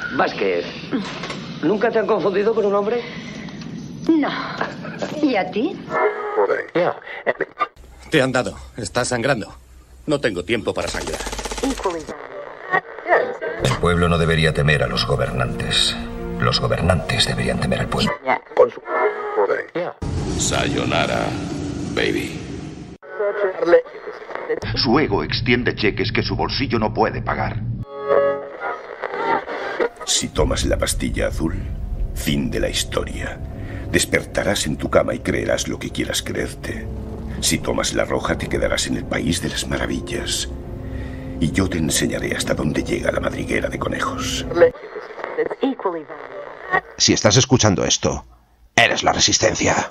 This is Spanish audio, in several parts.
Vázquez, ¿nunca te han confundido con un hombre? No. ¿Y a ti? Te han dado. Estás sangrando. No tengo tiempo para sangrar. El pueblo no debería temer a los gobernantes. Los gobernantes deberían temer al pueblo. Sayonara, baby. Su ego extiende cheques que su bolsillo no puede pagar. Si tomas la pastilla azul, fin de la historia. Despertarás en tu cama y creerás lo que quieras creerte. Si tomas la roja, te quedarás en el país de las maravillas. Y yo te enseñaré hasta dónde llega la madriguera de conejos. Si estás escuchando esto, eres la resistencia.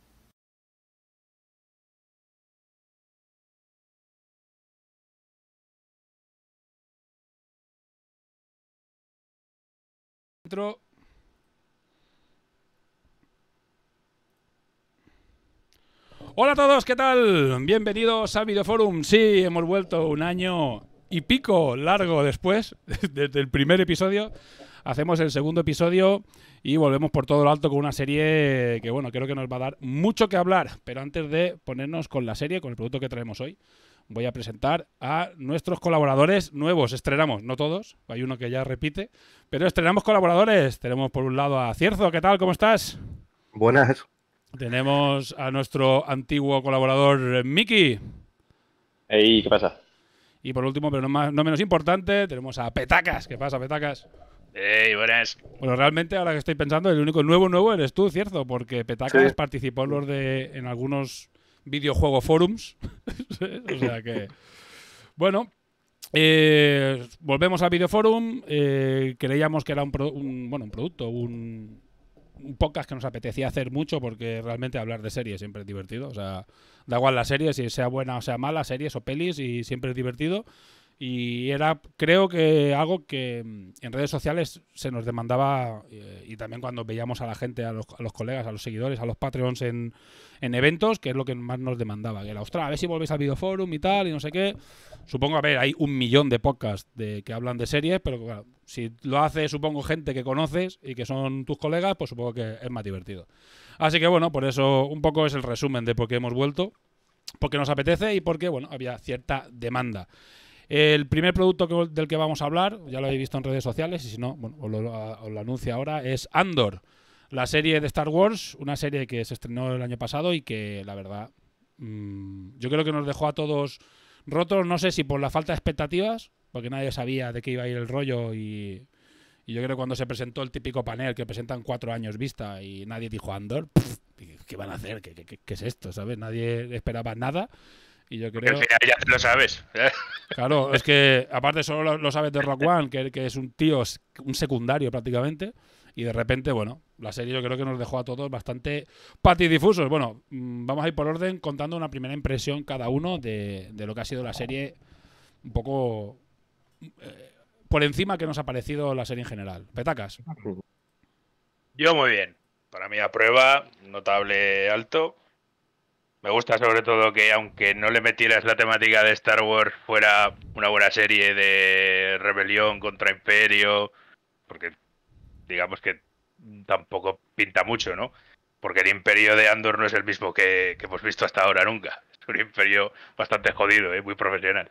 Hola a todos, ¿qué tal? Bienvenidos al Videoforum. Sí, hemos vuelto un año y pico largo después, desde el primer episodio. Hacemos el segundo episodio y volvemos por todo lo alto con una serie que, bueno, creo que nos va a dar mucho que hablar. Pero antes de ponernos con la serie, con el producto que traemos hoy, voy a presentar a nuestros colaboradores nuevos. Estrenamos, no todos, hay uno que ya repite, pero estrenamos colaboradores. Tenemos por un lado a Cierzo, ¿qué tal? ¿Cómo estás? Buenas. Tenemos a nuestro antiguo colaborador Miki. Hey, ¿qué pasa? Y por último, pero no menos importante, tenemos a Petacas. ¿Qué pasa, Petacas? Hey, buenas. Bueno, realmente, ahora que estoy pensando, el único nuevo eres tú, Cierzo, porque Petacas Sí. participó en algunos videojuego forums. O sea que... Bueno, volvemos al videoforum. Creíamos que era un producto, un podcast que nos apetecía hacer mucho, porque realmente hablar de series siempre es divertido. O sea, da igual la serie, si sea buena o sea mala, series o pelis, y siempre es divertido. Y era, creo que algo que en redes sociales se nos demandaba, y también cuando veíamos a la gente, a los colegas, a los seguidores, a los Patreons en eventos, que es lo que más nos demandaba. Que era, ostras, a ver si volvéis al videoforum y tal, y no sé qué. Supongo, a ver, hay 1 millón de podcasts que hablan de series, pero claro, si lo hace, supongo, gente que conoces y que son tus colegas, pues supongo que es más divertido. Así que bueno, por eso un poco es el resumen de por qué hemos vuelto, porque nos apetece y porque, bueno, había cierta demanda. El primer producto del que vamos a hablar, ya lo habéis visto en redes sociales, y si no, bueno, os lo anuncio ahora, es Andor, la serie de Star Wars, una serie que se estrenó el año pasado y que, la verdad, yo creo que nos dejó a todos rotos, no sé si por la falta de expectativas, porque nadie sabía de qué iba a ir el rollo, y yo creo que cuando se presentó el típico panel que presentan 4 años vista y nadie dijo Andor, ¿qué van a hacer? ¿Qué es esto? ¿Sabes? Nadie esperaba nada. Y yo creo... Porque al final ya te lo sabes. Claro, es que aparte solo lo sabes de Rock One, que es un tío, un secundario prácticamente, y de repente, bueno, la serie yo creo que nos dejó a todos bastante patidifusos. Bueno, vamos a ir por orden contando una primera impresión cada uno de lo que ha sido la serie, un poco por encima que nos ha parecido la serie en general. Petacas. Yo muy bien. Para mí a prueba, notable alto. Me gusta sobre todo que, aunque no le metieras la temática de Star Wars, fuera una buena serie de rebelión contra Imperio, porque digamos que tampoco pinta mucho, ¿no? Porque el Imperio de Andor no es el mismo que hemos visto hasta ahora nunca. Es un imperio bastante jodido, muy profesional.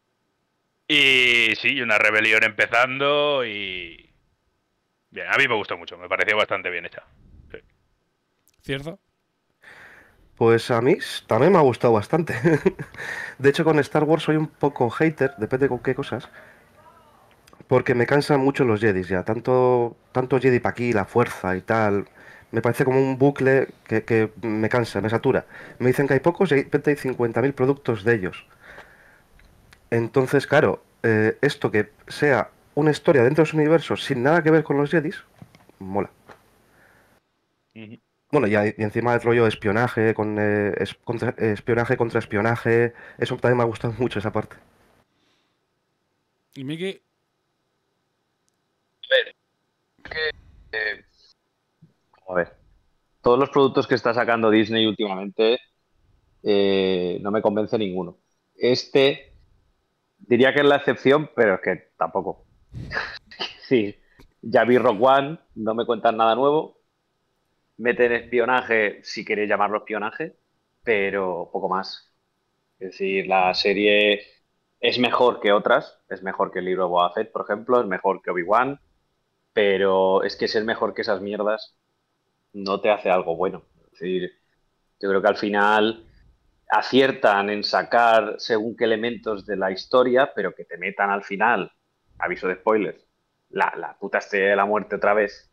Y sí, una rebelión empezando y... Bien, a mí me gustó mucho, me pareció bastante bien hecha. Sí. ¿Cierto? Pues a mí también me ha gustado bastante. De hecho, con Star Wars soy un poco hater, depende con qué cosas. Porque me cansan mucho los Jedis ya. Tanto Jedi para aquí, la fuerza y tal. Me parece como un bucle que me cansa, me satura. Me dicen que hay pocos y hay 50.000 productos de ellos. Entonces, claro, esto que sea una historia dentro de su universo sin nada que ver con los Jedis, mola. Bueno, y encima el rollo de espionaje, espionaje contra espionaje, eso también me ha gustado mucho esa parte. Y Miki... A ver, todos los productos que está sacando Disney últimamente no me convence ninguno. Este diría que es la excepción, pero es que tampoco. Sí, Ya vi Rogue One, no me cuentan nada nuevo. Meten espionaje, si queréis llamarlo espionaje, pero poco más. Es decir, la serie es mejor que otras, es mejor que el libro de Boba Fett, por ejemplo, es mejor que Obi-Wan, pero es que ser mejor que esas mierdas no te hace algo bueno. Es decir, yo creo que al final aciertan en sacar según qué elementos de la historia, pero que te metan al final, aviso de spoilers, la puta estrella de la muerte otra vez.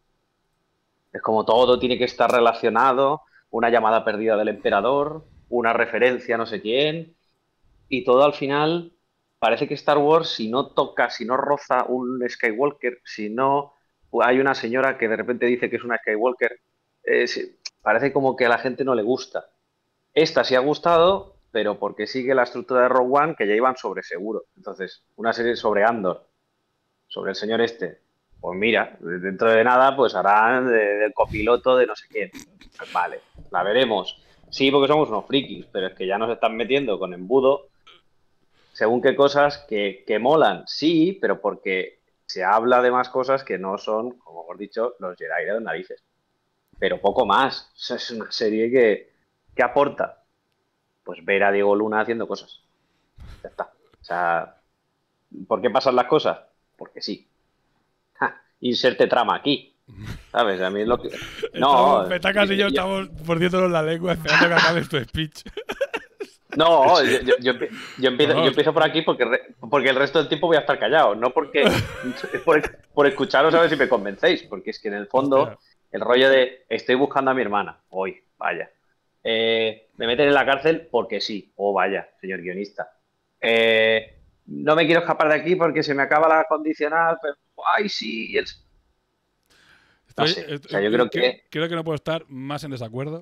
Es como todo tiene que estar relacionado, una llamada perdida del emperador, una referencia a no sé quién, y todo al final parece que Star Wars, si no toca, si no roza un Skywalker, si no hay una señora que de repente dice que es una Skywalker, parece como que a la gente no le gusta. Esta sí ha gustado, pero porque sigue la estructura de Rogue One, que ya iban sobre seguro. Entonces, una serie sobre Andor, sobre el señor este, pues mira, dentro de nada, pues harán del copiloto de no sé quién. Pues vale, la veremos. Sí, porque somos unos frikis, pero es que ya nos están metiendo con embudo según qué cosas que molan, sí, pero porque se habla de más cosas que no son, como hemos dicho, los Jedi de las narices. Pero poco más. O sea, es una serie que aporta. Pues ver a Diego Luna haciendo cosas. Ya está. O sea, ¿por qué pasan las cosas? Porque sí. Inserte trama aquí. ¿Sabes? A mí es lo que... No. Petacas y yo estamos mordiéndonos la lengua esperando que acabes tu speech. No, yo empiezo por aquí porque el resto del tiempo voy a estar callado. No porque... Es por escucharos a ver si me convencéis. Porque es que en el fondo, el rollo de estoy buscando a mi hermana. Hoy, vaya. Me meten en la cárcel porque sí. Oh, vaya, señor guionista. No me quiero escapar de aquí porque se me acaba la condicional. Pero, ay, sí. No sé. O sea, yo creo que... Creo que no puedo estar más en desacuerdo.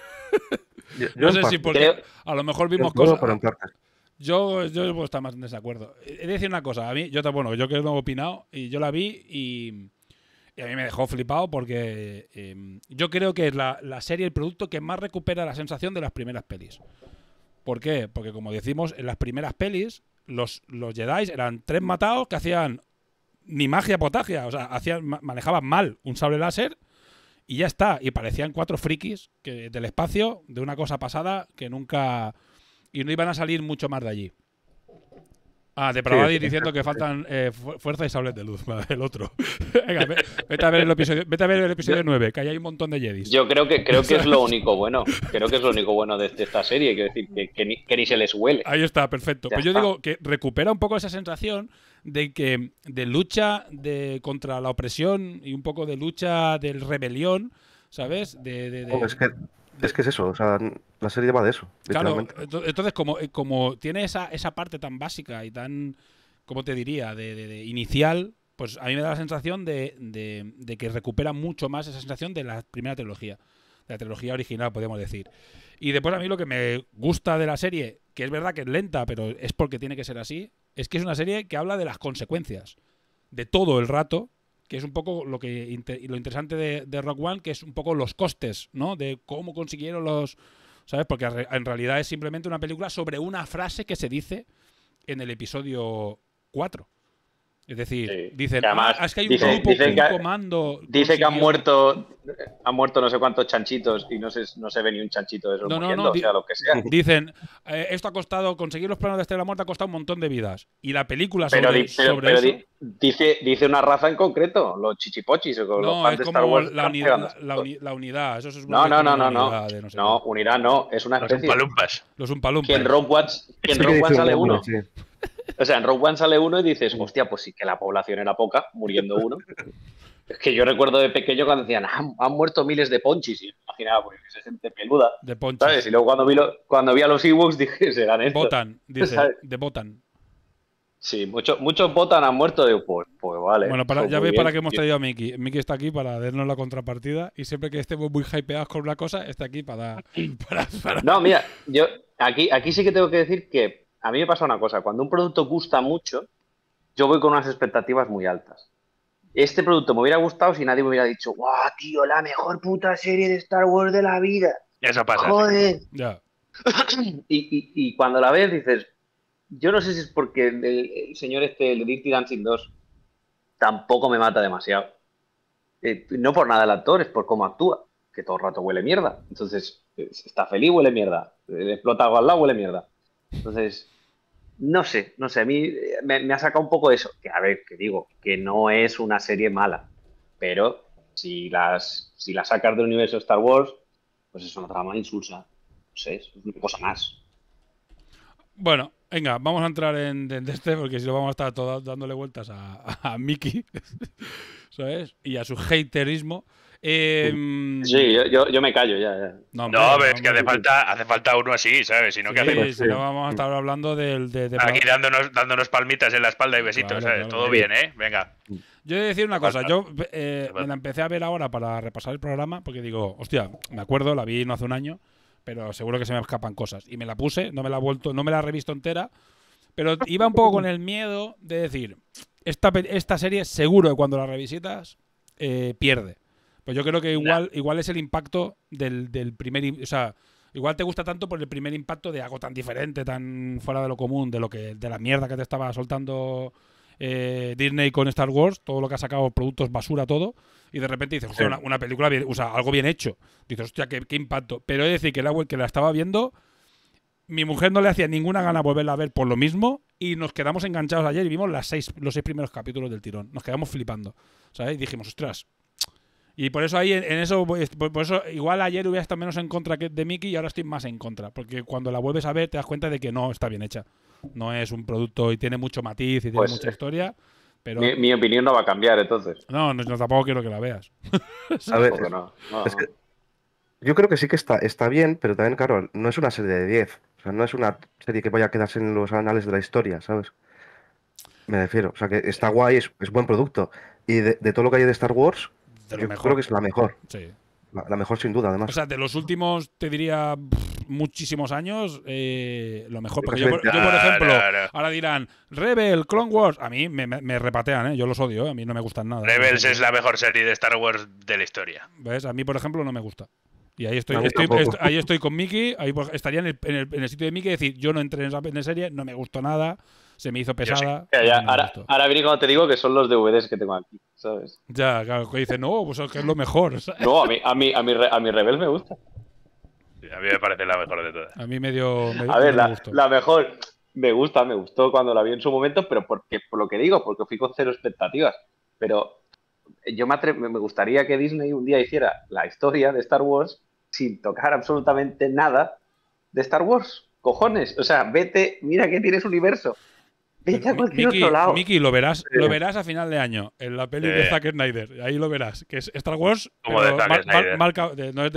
No sé si porque a lo mejor vimos cosas... Yo puedo estar más en desacuerdo. He de decir una cosa. A mí, yo que no he opinado, y yo la vi y a mí me dejó flipado porque yo creo que es la serie, el producto que más recupera la sensación de las primeras pelis. ¿Por qué? Porque como decimos, en las primeras pelis los Jedi eran 3 matados que hacían ni magia potagia, o sea, manejaban mal un sable láser y ya está, y parecían 4 frikis del espacio, de una cosa pasada que nunca... Y no iban a salir mucho más de allí. De Pravadi diciendo que faltan fuerza y sables de luz. El otro. Venga, vete a ver el episodio 9, que ahí hay un montón de Jedis. Yo creo que es lo único bueno. Creo que es lo único bueno de esta serie. Quiero decir, que ni se les huele. Ahí está, perfecto. Pues yo digo que recupera un poco esa sensación de lucha contra la opresión y un poco de lucha de rebelión, ¿sabes? Es que es eso, o sea, la serie va de eso, literalmente. Claro, entonces como tiene esa parte tan básica y tan, ¿cómo te diría?, de inicial, pues a mí me da la sensación de que recupera mucho más esa sensación de la primera trilogía, de la trilogía original, podríamos decir. Y después a mí lo que me gusta de la serie, que es verdad que es lenta, pero es porque tiene que ser así, es que es una serie que habla de las consecuencias, de todo el rato, que es un poco lo interesante de Rogue One, que es un poco los costes, ¿no? De cómo consiguieron ¿sabes? Porque en realidad es simplemente una película sobre una frase que se dice en el episodio 4. Es decir, dicen, además, es que hay un grupo, un comando... Dice que han muerto no sé cuántos chanchitos y no se ve ni un chanchito de esos muriendo, o sea, lo que sea. Dicen, esto ha costado, conseguir los planos de Estrella de la Muerte ha costado un montón de vidas. Y la película sobre eso... Dice una raza en concreto, los chichipochis o los fans de Star Wars. La unidad, eso es no, unidad no, es una especie. Los Umpalumpas. Que en Rogue One sale uno. Sí. O sea, en Rogue One sale uno y dices, hostia, pues sí que la población era poca, muriendo uno. Es que yo recuerdo de pequeño cuando decían, han muerto miles de ponchis. Y imaginaba, pues, esa gente peluda. De ponchis. ¿Sabes? Y luego cuando vi a los Ewoks dije, serán estos. Botan, dice, de Botan. Sí, muchos Botan han muerto. Digo, pues vale. Bueno, ya veis para qué hemos traído a Miki. Miki está aquí para darnos la contrapartida y siempre que estemos muy hypeados con una cosa, está aquí para... No, mira, yo aquí sí que tengo que decir que a mí me pasa una cosa. Cuando un producto gusta mucho, yo voy con unas expectativas muy altas. Este producto me hubiera gustado si nadie me hubiera dicho, ¡guau, tío, la mejor puta serie de Star Wars de la vida! Eso pasa. ¡Joder! Ya. Y cuando la ves dices, yo no sé si es porque el señor el de Dirty Dancing 2 tampoco me mata demasiado. No por nada el actor, es por cómo actúa, que todo el rato huele mierda. Entonces, si está feliz, huele mierda. Le explota algo al lado, huele mierda. Entonces, no sé, a mí me ha sacado un poco eso. Que a ver, que digo, que no es una serie mala, pero si la sacas del universo de Star Wars, pues es una trama insulsa. No sé, es una cosa más. Bueno, venga, vamos a entrar en este, porque si no vamos a estar todos dándole vueltas a Mickey, ¿sabes? Y a su haterismo. Sí, yo me callo ya. No, pero es que hace falta uno así, ¿sabes? Si no, ¿qué hacemos? Si no, vamos a estar hablando de aquí dándonos palmitas en la espalda y besitos, ¿sabes? Todo bien, ¿eh? Venga. Yo he de decir una cosa, yo me la empecé a ver ahora para repasar el programa, porque digo, hostia, me acuerdo, la vi no hace un año, pero seguro que se me escapan cosas. Y me la puse, no me la he revisto entera, pero iba un poco con el miedo de decir, esta serie seguro que cuando la revisitas pierde. Pues yo creo que igual es el impacto del primer... O sea, igual te gusta tanto por el primer impacto de algo tan diferente, tan fuera de lo común, de la mierda que te estaba soltando Disney con Star Wars, todo lo que ha sacado, productos basura, todo, y de repente dices, hostia, una película bien, o sea, algo bien hecho. Dices, hostia, qué impacto. Pero es decir, que la estaba viendo, mi mujer no le hacía ninguna gana volverla a ver por lo mismo, y nos quedamos enganchados ayer y vimos los 6 primeros capítulos del tirón. Nos quedamos flipando, ¿sabes? Y dijimos, ostras. Y por eso ahí, en eso, por eso igual ayer hubiera estado menos en contra de Mickey y ahora estoy más en contra. Porque cuando la vuelves a ver te das cuenta de que no está bien hecha. No es un producto y tiene mucho matiz y tiene mucha historia. Pero mi opinión no va a cambiar, entonces. No, tampoco quiero que la veas. A ver, no. Es que yo creo que sí que está bien, pero también, claro, no es una serie de 10. O sea, no es una serie que vaya a quedarse en los anales de la historia, ¿sabes? Me refiero. O sea, que está guay, es buen producto. Y de todo lo que hay de Star Wars, yo creo que es la mejor. Sí. La mejor sin duda, además. O sea, de los últimos, te diría, muchísimos años, lo mejor. Porque yo, por ejemplo, ahora dirán, Rebel, Clone Wars, a mí me repatean, ¿eh? Yo los odio, ¿eh? A mí no me gustan nada. Rebels es la mejor serie de Star Wars de la historia. ¿Ves? A mí, por ejemplo, no me gusta. Y ahí estoy con Mickey, ahí estaría en el sitio de Mickey, decir, yo no entré en esa serie, no me gustó nada, se me hizo pesada. Sí. Ahora viene cuando te digo que son los DVDs que tengo aquí, ¿sabes? Ya, claro, que dice, no, pues es que es lo mejor. ¿Sabes? No, a mí Rebel me gusta. Sí, a mí me parece la mejor de todas. A mí me dio... A ver, la mejor me gustó cuando la vi en su momento, pero por lo que digo, porque fui con cero expectativas. Pero yo me gustaría que Disney un día hiciera la historia de Star Wars sin tocar absolutamente nada de Star Wars. Cojones, o sea, vete, mira que tienes universo. Vete a cualquier otro lado. Mickey, lo verás a final de año en la peli de Zack Snyder. Ahí lo verás. Que es Star Wars. Como de Zack Snyder. No es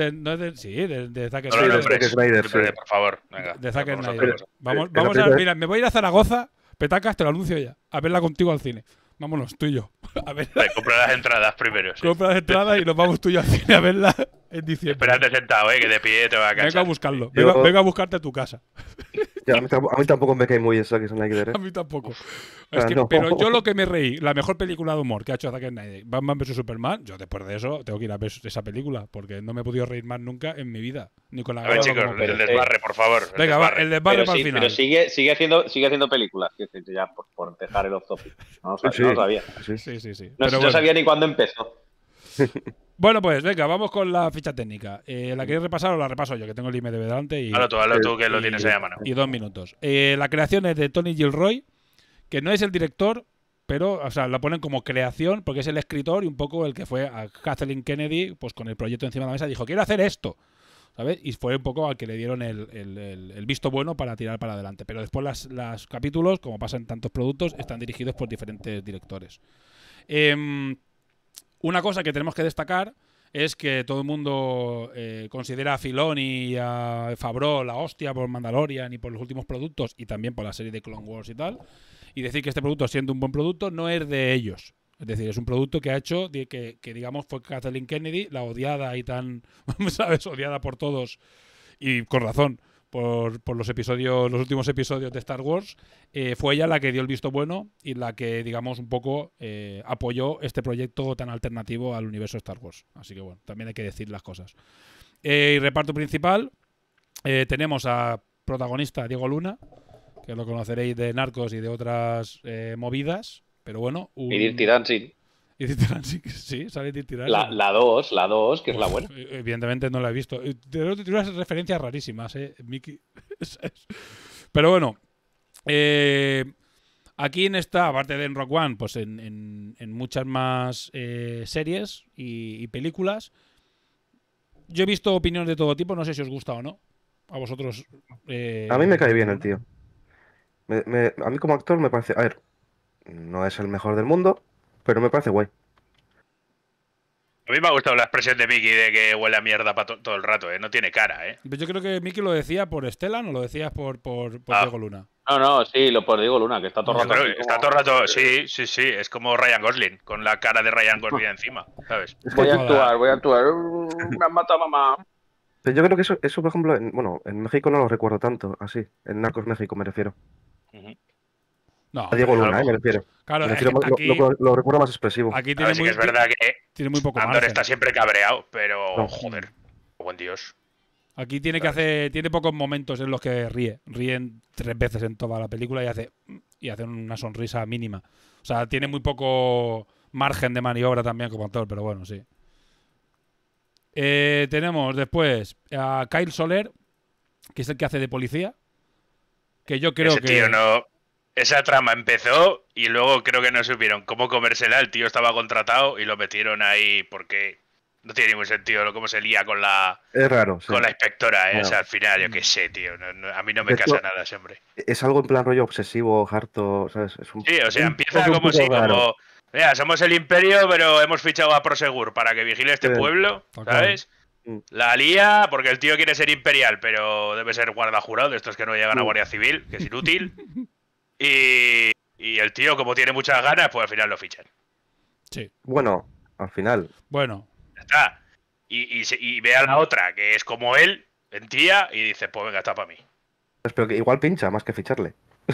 de Zack Snyder. Por favor, venga. De Zack Snyder. Vamos a ver, mira, me voy a ir a Zaragoza, Petacas, te lo anuncio ya. A verla contigo al cine. Vámonos, tú y yo. A verla. Compra las entradas primero. Sí. Compra las entradas y nos vamos tú y yo al cine a verla en diciembre. Espérate sentado, que de pie te va a cansar. Vengo a buscarlo. Vengo a buscarte a tu casa. Ya, a mí tampoco me cae muy Zack Snyder, ¿eh? A mí tampoco. Pero yo lo que me reí, la mejor película de humor que ha hecho Zack Snyder, Batman vs Superman, yo después de eso tengo que ir a ver esa película, porque no me he podido reír más nunca en mi vida. Ni con la a ver, chicos, el desbarre, por favor. Venga, va, el desbarre para el final. Pero sigue haciendo películas, ya por dejar el off-topic. No lo sabía. Sí. No sabía ni cuándo empezó. Bueno, pues venga, vamos con la ficha técnica. ¿La queréis repasar o la repaso yo? Que tengo el IMDb delante. Y, hazlo tú, que lo tienes ahí a mano. Y 2 minutos. La creación es de Tony Gilroy, que no es el director, pero o sea, la ponen como creación porque es el escritor y un poco el que fue a Kathleen Kennedy, pues con el proyecto encima de la mesa, dijo, quiero hacer esto, ¿sabes? Y fue un poco al que le dieron el visto bueno para tirar para adelante. Pero después los capítulos, como pasa en tantos productos, están dirigidos por diferentes directores. Una cosa que tenemos que destacar es que todo el mundo considera a Filoni y a Favreau la hostia por Mandalorian y por los últimos productos y también por la serie de Clone Wars y tal. Y decir que este producto, siendo un buen producto, no es de ellos. Es decir, es un producto que ha hecho, que digamos fue Kathleen Kennedy, la odiada y tan, ¿sabes? Odiada por todos y con razón. Por los últimos episodios de Star Wars, fue ella la que dio el visto bueno y la que, digamos, un poco apoyó este proyecto tan alternativo al universo Star Wars. Así que bueno, también hay que decir las cosas. Y reparto principal, tenemos a protagonista Diego Luna, que lo conoceréis de Narcos y de otras movidas, Pero bueno. Y Dirty Dancing. Y Dirty Dancing, sí, sale Dirty Dancing. La 2, que es la buena. Evidentemente no la he visto. Tiene unas referencias rarísimas, Mickey. Pero bueno. Aquí en esta, aparte de en Rogue One, pues en muchas más series y películas. Yo he visto opiniones de todo tipo, no sé si os gusta o no. A vosotros. A mí me cae bien el tío. A mí como actor me parece... A ver, no es el mejor del mundo, pero me parece guay. A mí me ha gustado la expresión de Mickey de que huele a mierda todo el rato, ¿eh? No tiene cara, ¿eh? Yo creo que Mickey lo decía por Stellan o lo decías por Diego Luna. No, sí, lo por Diego Luna, que está todo el rato. Está todo el rato, sí. Es como Ryan Gosling, con la cara de Ryan Gosling encima, ¿sabes? Voy a actuar. Me han matado mamá. Pero yo creo que eso por ejemplo, en México no lo recuerdo tanto, así. En Narcos México me refiero. No, a Diego Luna, me refiero. Claro, me refiero aquí, lo recuerdo más expresivo. Aquí tiene sí que es verdad que tiene muy poco Andor margen. está siempre cabreado, pero joder, buen Dios. Aquí tiene tiene pocos momentos en los que ríen 3 veces en toda la película y hace una sonrisa mínima. O sea, tiene muy poco margen de maniobra también como actor, pero bueno, sí. Tenemos después a Kyle Soler, que es el que hace de policía, que yo creo que... Esa trama empezó y luego creo que no supieron cómo comérsela. El tío estaba contratado y lo metieron ahí porque no tiene ningún sentido cómo se lía con la... Es raro, sí. Con la inspectora, Claro. O sea, al final, yo qué sé, tío. A mí no me casa nada ese hombre. Es algo en plan rollo obsesivo, harto, ¿sabes? Sí, o sea, empieza como si como... Mira, somos el Imperio, pero hemos fichado a Prosegur para que vigile este pueblo, ¿sabes? La lía porque el tío quiere ser imperial, pero debe ser guarda jurado, de estos que no llegan a Guardia Civil, que es inútil. Y el tío, como tiene muchas ganas, pues al final lo fichan. Sí. Bueno, al final. Bueno. Ya está. Y ve a la otra, que es como él, en tía, y dice, pues venga, está para mí. Pero que igual pincha más que ficharle.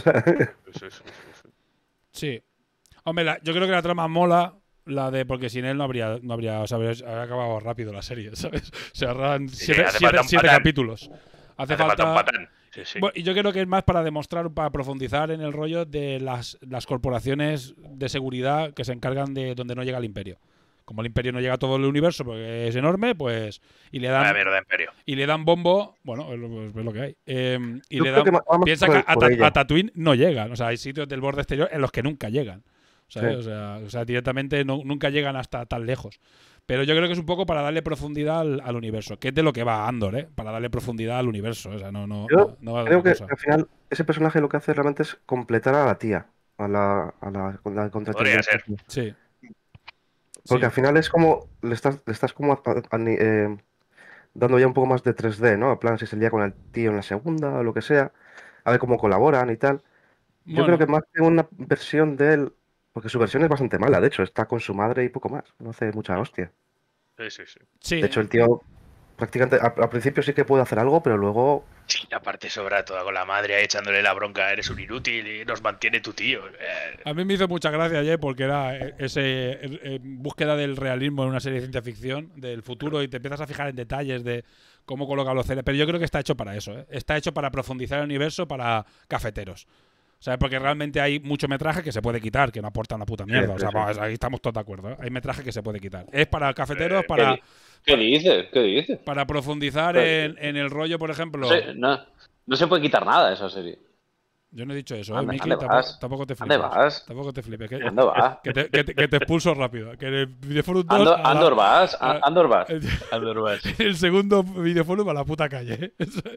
Sí. Hombre, yo creo que la trama mola, la de porque sin él no habría o sea, habría acabado rápido la serie, ¿sabes? Se ahorran 7 capítulos. Hace falta un patán. Sí. Bueno, y yo creo que es más para demostrar, para profundizar en el rollo de las corporaciones de seguridad que se encargan de donde no llega el Imperio. Como el Imperio no llega a todo el universo porque es enorme, pues... Y le dan, Imperio. Y le dan bombo... Bueno, es lo que hay. Y yo le dan... Piensa que a a Tatooine no llegan. O sea, hay sitios del borde exterior en los que nunca llegan. ¿Sabes? Sí. O sea, directamente nunca llegan hasta tan lejos. Pero yo creo que es un poco para darle profundidad al universo, que es de lo que va Andor, ¿eh? Para darle profundidad al universo. O sea, yo no creo que al final ese personaje lo que hace realmente es completar a la tía, a la contratista. Podría ser. Sí. Porque al final es como le estás como dando ya un poco más de 3D, ¿no? En plan, si se lía con el tío en la segunda o lo que sea, a ver cómo colaboran y tal. Yo creo que más que una versión de él, porque su versión es bastante mala, de hecho, está con su madre y poco más, no hace mucha hostia. Sí. De hecho, el tío prácticamente al principio sí que puede hacer algo, pero luego... Sí, aparte sobra toda con la madre ahí echándole la bronca, eres un inútil y nos mantiene tu tío. A mí me hizo mucha gracia ayer porque era búsqueda del realismo en una serie de ciencia ficción, del futuro, y te empiezas a fijar en detalles de cómo colocan los cerebros. Pero yo creo que está hecho para eso, ¿eh? Está hecho para profundizar el universo para cafeteros. ¿Sabes? Porque realmente hay mucho metraje que se puede quitar, que no aporta una puta mierda. O sea, pues, ahí estamos todos de acuerdo, ¿eh? Hay metraje que se puede quitar. Es para cafeteros, para... ¿Qué dices? Para profundizar en el rollo, por ejemplo... No se puede quitar nada de esa serie. Yo no he dicho eso, ¿Dónde Miki, tampoco te flipes. ¿Dónde vas? Tampoco te flipes. ¿Dónde vas? Que te expulso rápido. Que en el Videoforum 2... Andor vas. El segundo Videoforum a la puta calle.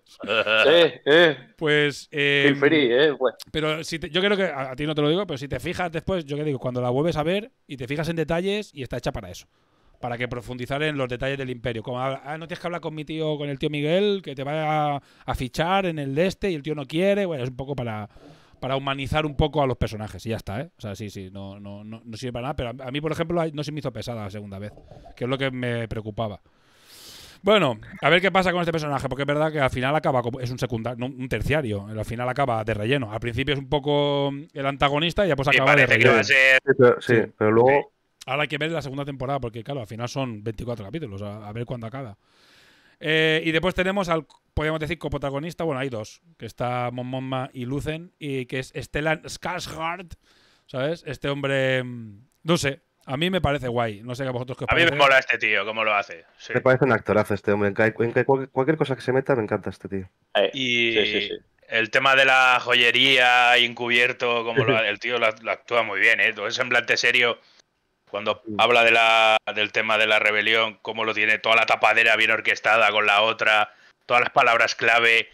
Pues... Feel free, pues. Pero yo creo que, a ti no te lo digo, pero si te fijas después, yo que digo, cuando la vuelves a ver y te fijas en detalles, y está hecha para eso. Para que profundizar en los detalles del Imperio. Como, no tienes que hablar con el tío Miguel, que te va a fichar en el de este y el tío no quiere. Bueno, es un poco para humanizar un poco a los personajes y ya está, ¿eh? O sea, sí, no sirve para nada. Pero a mí, por ejemplo, no se me hizo pesada la segunda vez, que es lo que me preocupaba. Bueno, a ver qué pasa con este personaje, porque es verdad que al final acaba como es un secundario, no, un terciario. Al final acaba de relleno. Al principio es un poco el antagonista y ya pues acaba de relleno. Pero luego... Ahora hay que ver la segunda temporada, porque claro, al final son 24 capítulos, a ver cuándo acaba. Y después tenemos al, podríamos decir, coprotagonista, bueno, hay dos, que está Mon Mothma y Luthen, y que es Stellan Skarsgård, ¿sabes? Este hombre, no sé, a mí me parece guay. No sé a vosotros qué os A mí parece. me mola este tío, cómo lo hace. Sí. Me parece un actorazo este hombre. Cualquier cosa que se meta me encanta este tío. Y Sí. el tema de la joyería encubierto, como el tío lo actúa muy bien, ¿eh? Todo ese semblante serio cuando habla del tema de la rebelión, cómo lo tiene, toda la tapadera bien orquestada con la otra, todas las palabras clave.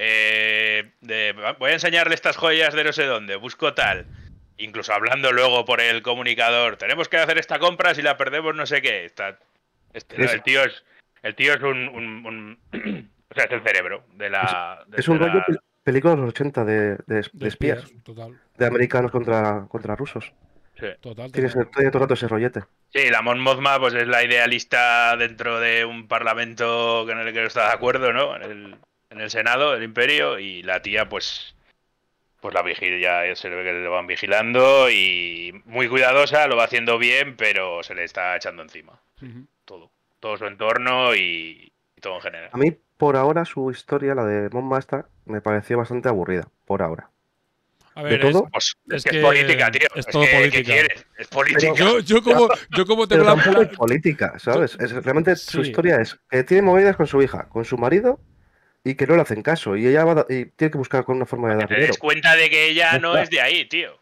Voy a enseñarle estas joyas de no sé dónde, busco tal. Incluso hablando luego por el comunicador, tenemos que hacer esta compra, si la perdemos no sé qué. El tío es un o sea, es el cerebro de la... Es un rollo película de los 80 de espías. Total. De americanos contra rusos. Sí. Tiene todo el rato ese rollete. Sí, la Mon Mothma pues es la idealista dentro de un parlamento en el que no está de acuerdo, ¿no? En el Senado del Imperio, y la tía pues la vigila, ya se ve que le van vigilando y muy cuidadosa, lo va haciendo bien, pero se le está echando encima. Todo su entorno y todo en general. A mí, por ahora, su historia, la de Mon Mothma, me pareció bastante aburrida, por ahora. A ver, es que es política, tío. Es todo política. ¿Qué quieres? Es política. Yo como tengo pero la tampoco es política, ¿sabes? Realmente su historia es que tiene movidas con su hija, con su marido, y que no le hacen caso. Y ella y tiene que buscar con una forma de dar Te dinero. des cuenta de que ella no es de ahí, tío.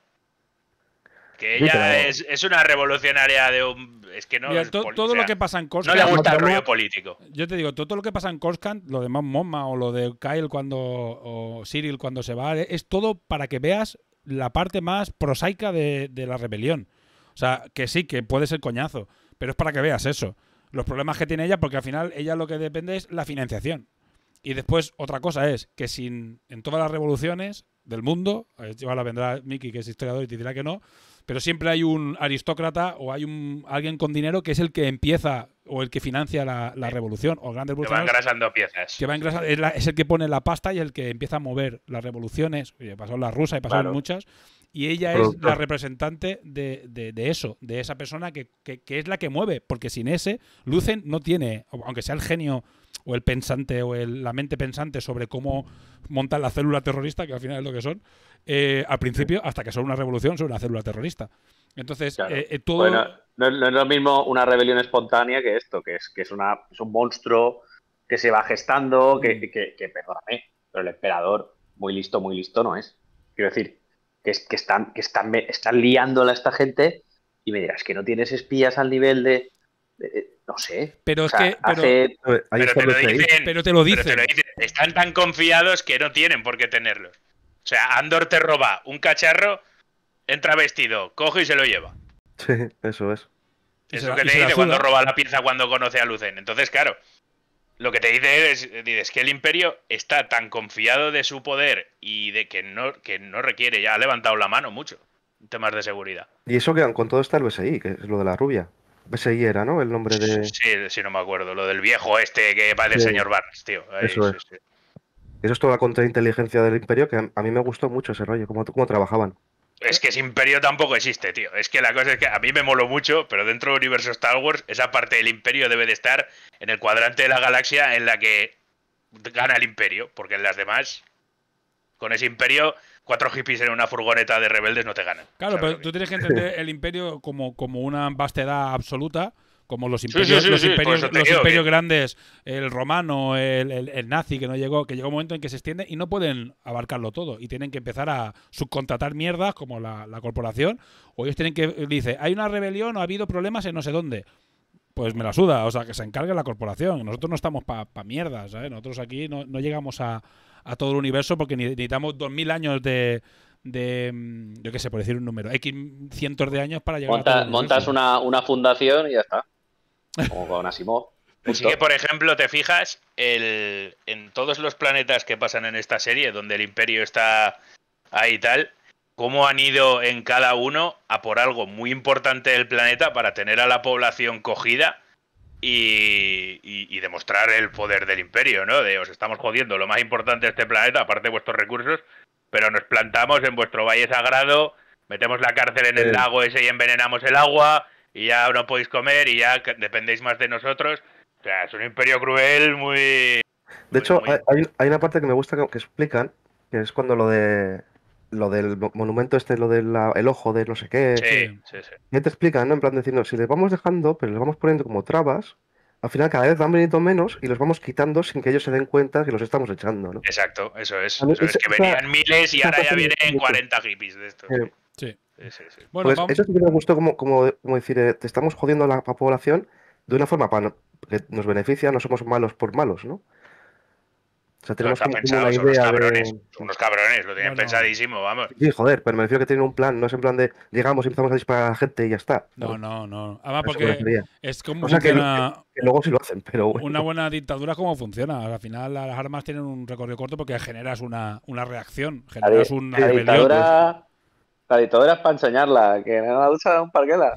Que ella es una revolucionaria de un... Es que no... Mira, todo lo que pasa en Coruscant... No le gusta el rollo político. Yo te digo, todo lo que pasa en Coruscant, lo de Mon Mothma o lo de Kyle o Cyril cuando se va, es todo para que veas la parte más prosaica de la rebelión. O sea, que sí, que puede ser coñazo, pero es para que veas eso. Los problemas que tiene ella, porque al final ella lo que depende es la financiación. Y después, otra cosa es que en todas las revoluciones del mundo, ahora vendrá Miki, que es historiador, y te dirá que no, pero siempre hay un aristócrata o hay alguien con dinero que es el que empieza o el que financia la revolución. O grandes que va engrasando piezas. Que va engrasando, es el que pone la pasta y el que empieza a mover las revoluciones. Oye, pasó la rusa y pasaron muchas. Y ella es la representante de eso, de esa persona que es la que mueve. Porque sin ese, Lucen no tiene, aunque sea el genio o el pensante o la mente pensante sobre cómo montar la célula terrorista, que al final es lo que son, al principio, hasta que son una revolución, son una célula terrorista. Entonces, claro. todo... Bueno, no es lo mismo una rebelión espontánea que esto, que es un monstruo que se va gestando, que perdóname, pero el emperador muy listo no es. Quiero decir, que están liándola a esta gente y me dirás que no tienes espías al nivel de no sé. Pero es que... Pero te lo dicen. Están tan confiados que no tienen por qué tenerlos. O sea, Andor te roba un cacharro, entra vestido, coge y se lo lleva. Sí, eso es. Es lo que te dice cuando roba la pieza cuando conoce a Lucen. Entonces, claro, lo que te dice es que el Imperio está tan confiado de su poder y de que no requiere, ya ha levantado la mano mucho en temas de seguridad. Y eso que con todo está el BSI, que es lo de la rubia. BSI era, ¿no? El nombre de... Sí, no me acuerdo. Lo del viejo este que va del señor Barnes, tío. Ahí, eso es. Sí. Eso es toda la contrainteligencia del Imperio, que a mí me gustó mucho ese rollo, cómo trabajaban. Es que ese Imperio tampoco existe, tío. Es que la cosa es que a mí me moló mucho, pero dentro del universo Star Wars, esa parte del Imperio debe de estar en el cuadrante de la galaxia en la que gana el Imperio, porque en las demás, con ese Imperio, 4 hippies en una furgoneta de rebeldes no te ganan. Claro, pero tú tienes que entender el Imperio como una vastedad absoluta, como los imperios, los imperios grandes, el romano, el nazi que llegó un momento en que se extiende y no pueden abarcarlo todo y tienen que empezar a subcontratar mierdas como la corporación, o ellos tienen que, dice, hay una rebelión o ha habido problemas en no sé dónde. Pues me la suda, o sea, que se encargue la corporación. Nosotros no estamos pa mierdas, ¿sabes? Nosotros aquí no llegamos a todo el universo porque necesitamos 2000 años de yo qué sé, por decir un número, X cientos de años para llegar a todo el montas una fundación y ya está. Como con Asimov. Así que, por ejemplo, te fijas en todos los planetas que pasan en esta serie, donde el Imperio está ahí y tal, cómo han ido en cada uno a por algo muy importante del planeta para tener a la población cogida y demostrar el poder del Imperio, ¿no? De os estamos jodiendo lo más importante de este planeta, aparte de vuestros recursos, pero nos plantamos en vuestro valle sagrado, metemos la cárcel en el lago ese y envenenamos el agua, y ya no podéis comer y ya dependéis más de nosotros. O sea, es un imperio cruel muy... De hecho, hay una parte que me gusta que explican, que es cuando lo de lo del monumento lo del el ojo de no sé qué. Sí. Ya te explican, ¿no? En plan diciendo, si les vamos dejando, pero les vamos poniendo como trabas, al final cada vez van viniendo menos y los vamos quitando sin que ellos se den cuenta que los estamos echando, ¿no? Exacto, eso es. A mí Eso es que venían miles y ahora ya vienen 40 hippies de estos. Sí. Sí. Bueno, Pues vamos. eso sí que me gustó como decir, te estamos jodiendo a la población de una forma que nos beneficia, no somos malos por malos, ¿no? O sea, No tenemos está como pensado, una son unos idea cabrones. de... Son unos cabrones, lo tienen No. pensadísimo, vamos. Sí, joder, pero me refiero que tienen un plan, no es en plan de llegamos y empezamos a disparar a la gente y ya está. No. Además, Eso me porque refería. es como O sea, que funciona. luego sí lo hacen, pero bueno. Una buena dictadura, ¿cómo funciona? Al final, las armas tienen un recorrido corto porque generas una reacción, generas una La rebelión. dictadura, la dictadura es para enseñarla, que no la usa un parguela.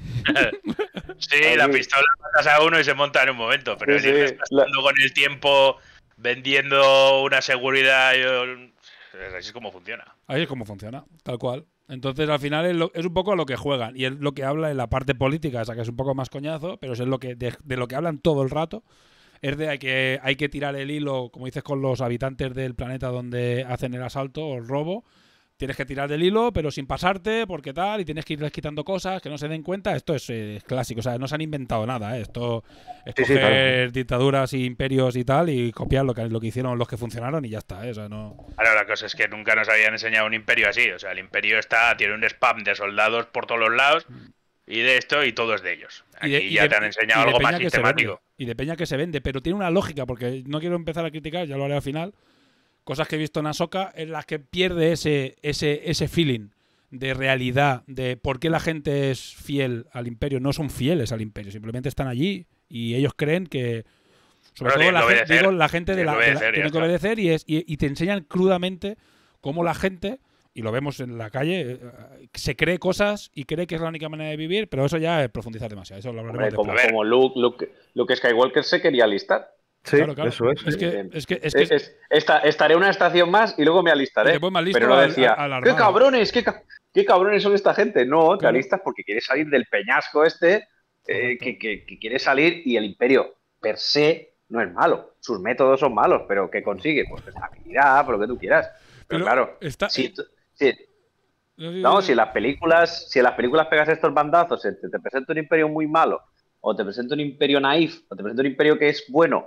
Sí, la pistola matas a uno y se monta en un momento, pero Sí, el ir sí. desgastando con el tiempo, vendiendo una seguridad, así es como funciona. Ahí es como funciona, tal cual. Entonces, al final es un poco a lo que juegan y es lo que habla en la parte política, esa que es un poco más coñazo, pero es lo que de lo que hablan todo el rato. Es de hay que tirar el hilo, como dices, con los habitantes del planeta donde hacen el asalto o el robo. Tienes que tirar del hilo, pero sin pasarte, porque tal, y tienes que irles quitando cosas que no se den cuenta. Esto es clásico, o sea, no se han inventado nada, ¿eh? Esto es Sí, coger dictaduras y imperios y tal y copiar lo que hicieron los que funcionaron y ya está, ¿eh? O sea, no... Ahora, la cosa es que nunca nos habían enseñado un imperio así. O sea, el imperio tiene un spam de soldados por todos los lados y de esto y todo es de ellos. Aquí ya te han enseñado algo más sistemático. Y de peña que se vende, pero tiene una lógica, porque no quiero empezar a criticar, ya lo haré al final. Cosas que he visto en Ahsoka en las que pierde ese feeling de realidad, de por qué la gente es fiel al imperio. No son fieles al imperio, simplemente están allí y ellos creen que... Sobre todo la gente tiene que obedecer y te enseñan crudamente cómo la gente, y lo vemos en la calle, se cree cosas y cree que es la única manera de vivir, pero eso ya es profundizar demasiado. Eso lo hablaremos después. Como Luke Skywalker se quería alistar. Sí, claro. eso es. Estaré una estación más y luego me alistaré. Pero no decía, ¿qué cabrones son esta gente? No, te alistas porque quieres salir del peñasco que quieres salir y el imperio per se no es malo. Sus métodos son malos, pero ¿qué consigue? Pues estabilidad, por lo que tú quieras. Pero claro, si en las películas pegas estos bandazos, te presenta un imperio muy malo, o te presenta un imperio naif, o te presenta un imperio que es bueno,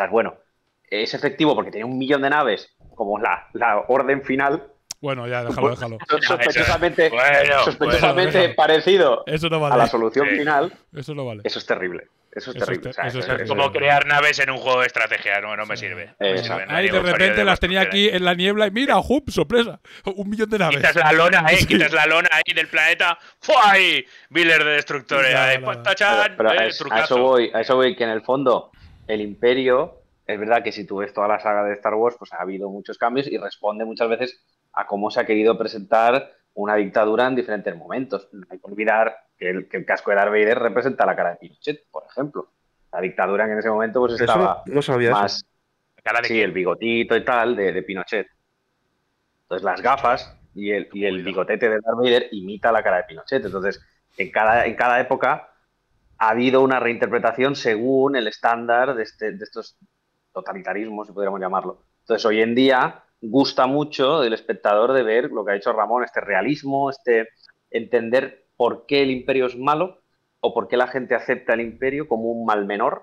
es efectivo porque tiene 1 millón de naves, como la orden final. Bueno, ya, déjalo. Sospechosamente déjalo. Parecido eso no vale. a la solución final. Eso no vale. Eso es terrible. Eso es terrible. Es como crear naves en un juego de estrategia, no me sirve. Ahí de repente las tenía aquí en la niebla y mira, ¡jup! ¡Sorpresa! 1 millón de naves. Quitas la lona ahí del planeta, ¡fuay! Miles de destructores. Pero a eso voy, que en el fondo el imperio, es verdad que si tú ves toda la saga de Star Wars, pues ha habido muchos cambios y responde muchas veces a cómo se ha querido presentar una dictadura en diferentes momentos. No hay que olvidar que el casco de Darth Vader representa la cara de Pinochet, por ejemplo. La dictadura en ese momento pues estaba no sabía más... eso. Sí, el bigotito y tal de Pinochet. Entonces las gafas y el bigotete de Darth Vader imita la cara de Pinochet. Entonces, en cada época ha habido una reinterpretación según el estándar de estos totalitarismos, si pudiéramos llamarlo. Entonces, hoy en día gusta mucho del espectador de ver lo que ha hecho Ramón, este realismo, entender por qué el imperio es malo o por qué la gente acepta el imperio como un mal menor.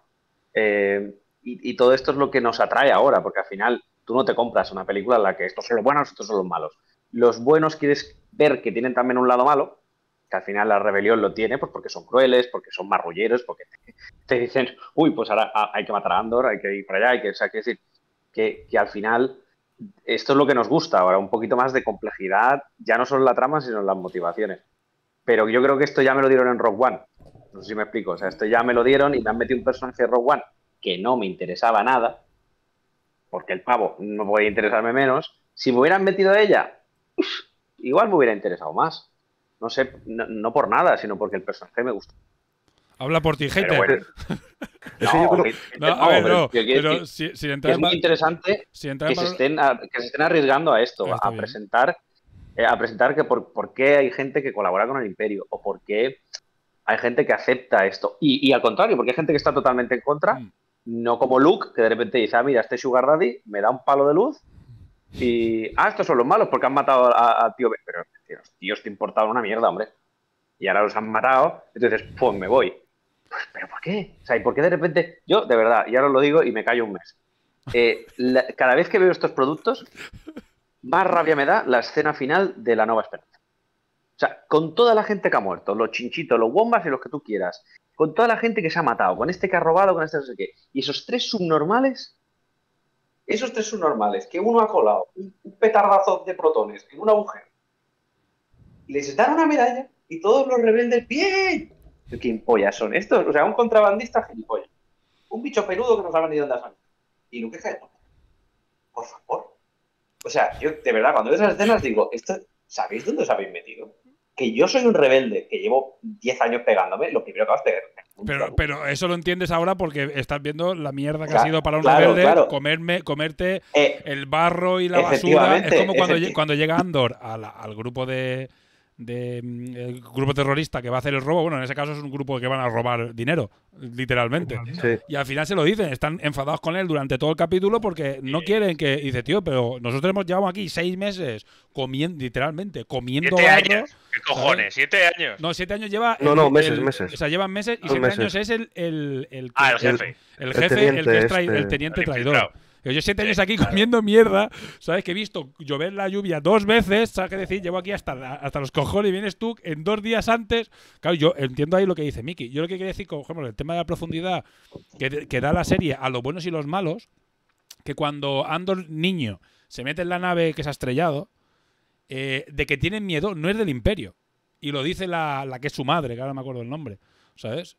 Y todo esto es lo que nos atrae ahora, porque al final tú no te compras una película en la que estos son los buenos, estos son los malos. Los buenos quieres ver que tienen también un lado malo, que al final la rebelión lo tiene, pues porque son crueles, porque son marrulleros, porque te dicen, uy, pues ahora hay que matar a Andor, hay que ir para allá, o sea, quiero decir que al final esto es lo que nos gusta ahora, un poquito más de complejidad, ya no solo en la trama, sino en las motivaciones. Pero yo creo que esto ya me lo dieron en Rogue One, no sé si me explico, o sea, esto ya me lo dieron y me han metido un personaje de Rogue One que no me interesaba nada, porque el pavo no podía interesarme menos. Si me hubieran metido a ella, igual me hubiera interesado más. No sé, no por nada, sino porque el personaje me gusta. Habla por ti, hater. Pero si es muy interesante que se estén arriesgando a esto, a presentar que por qué hay gente que colabora con el imperio o por qué hay gente que acepta esto. Y al contrario, porque hay gente que está totalmente en contra, no como Luke, que de repente dice, mira, este Sugar Daddy me da un palo de luz Y, estos son los malos porque han matado a tío Ben. Pero los tíos te importaban una mierda, hombre. Y ahora los han matado, entonces, pues me voy. Pues, ¿pero por qué? O sea, ¿y por qué de repente? Yo, de verdad, y ahora os lo digo y me callo un mes. Cada vez que veo estos productos, más rabia me da la escena final de La Nueva Esperanza. O sea, con toda la gente que ha muerto, los chinchitos, los wombas y los que tú quieras, con toda la gente que se ha matado, con este que ha robado, con este no sé qué, y esos tres subnormales, que uno ha colado un petardazo de protones en un agujero, les dan una medalla y todos los rebeldes, ¡bien! ¿Qué pollas son estos? O sea, un contrabandista gilipollas. Un bicho peludo que no sabe ni dónde ha salido. Y Luke Skywalker. Por favor. O sea, yo de verdad, cuando veo esas escenas digo, ¿sabéis dónde os habéis metido? Que yo soy un rebelde que llevo 10 años pegándome, lo primero que hago es pegarme. Pero eso lo entiendes ahora porque estás viendo la mierda que ha sido para un rebelde comerte el barro y la basura. Es como cuando llega Andor al grupo el grupo terrorista que va a hacer el robo. Bueno, en ese caso es un grupo que van a robar dinero, literalmente. Sí. Y al final se lo dicen, están enfadados con él durante todo el capítulo porque no quieren que... Dice, tío, pero nosotros llevamos aquí 6 meses comiendo, literalmente, comiendo 7 barro. años. ¿Qué cojones? ¿Sabes? 7 años. No, 7 años lleva... meses. O sea, llevan meses y 7 meses. años es el jefe. El jefe, el que es el teniente traidor. Yo 7 años aquí comiendo mierda, ¿sabes? Que he visto llover la lluvia 2 veces, ¿sabes qué decir? Llevo aquí hasta los cojones y vienes tú en 2 días antes. Claro, yo entiendo ahí lo que dice Miki. Yo lo que quiero decir, por ejemplo, el tema de la profundidad que da la serie a los buenos y los malos, que cuando Andor niño se mete en la nave que se ha estrellado, de que tienen miedo no es del Imperio. Y lo dice la que es su madre, que ahora no me acuerdo el nombre. ¿Sabes?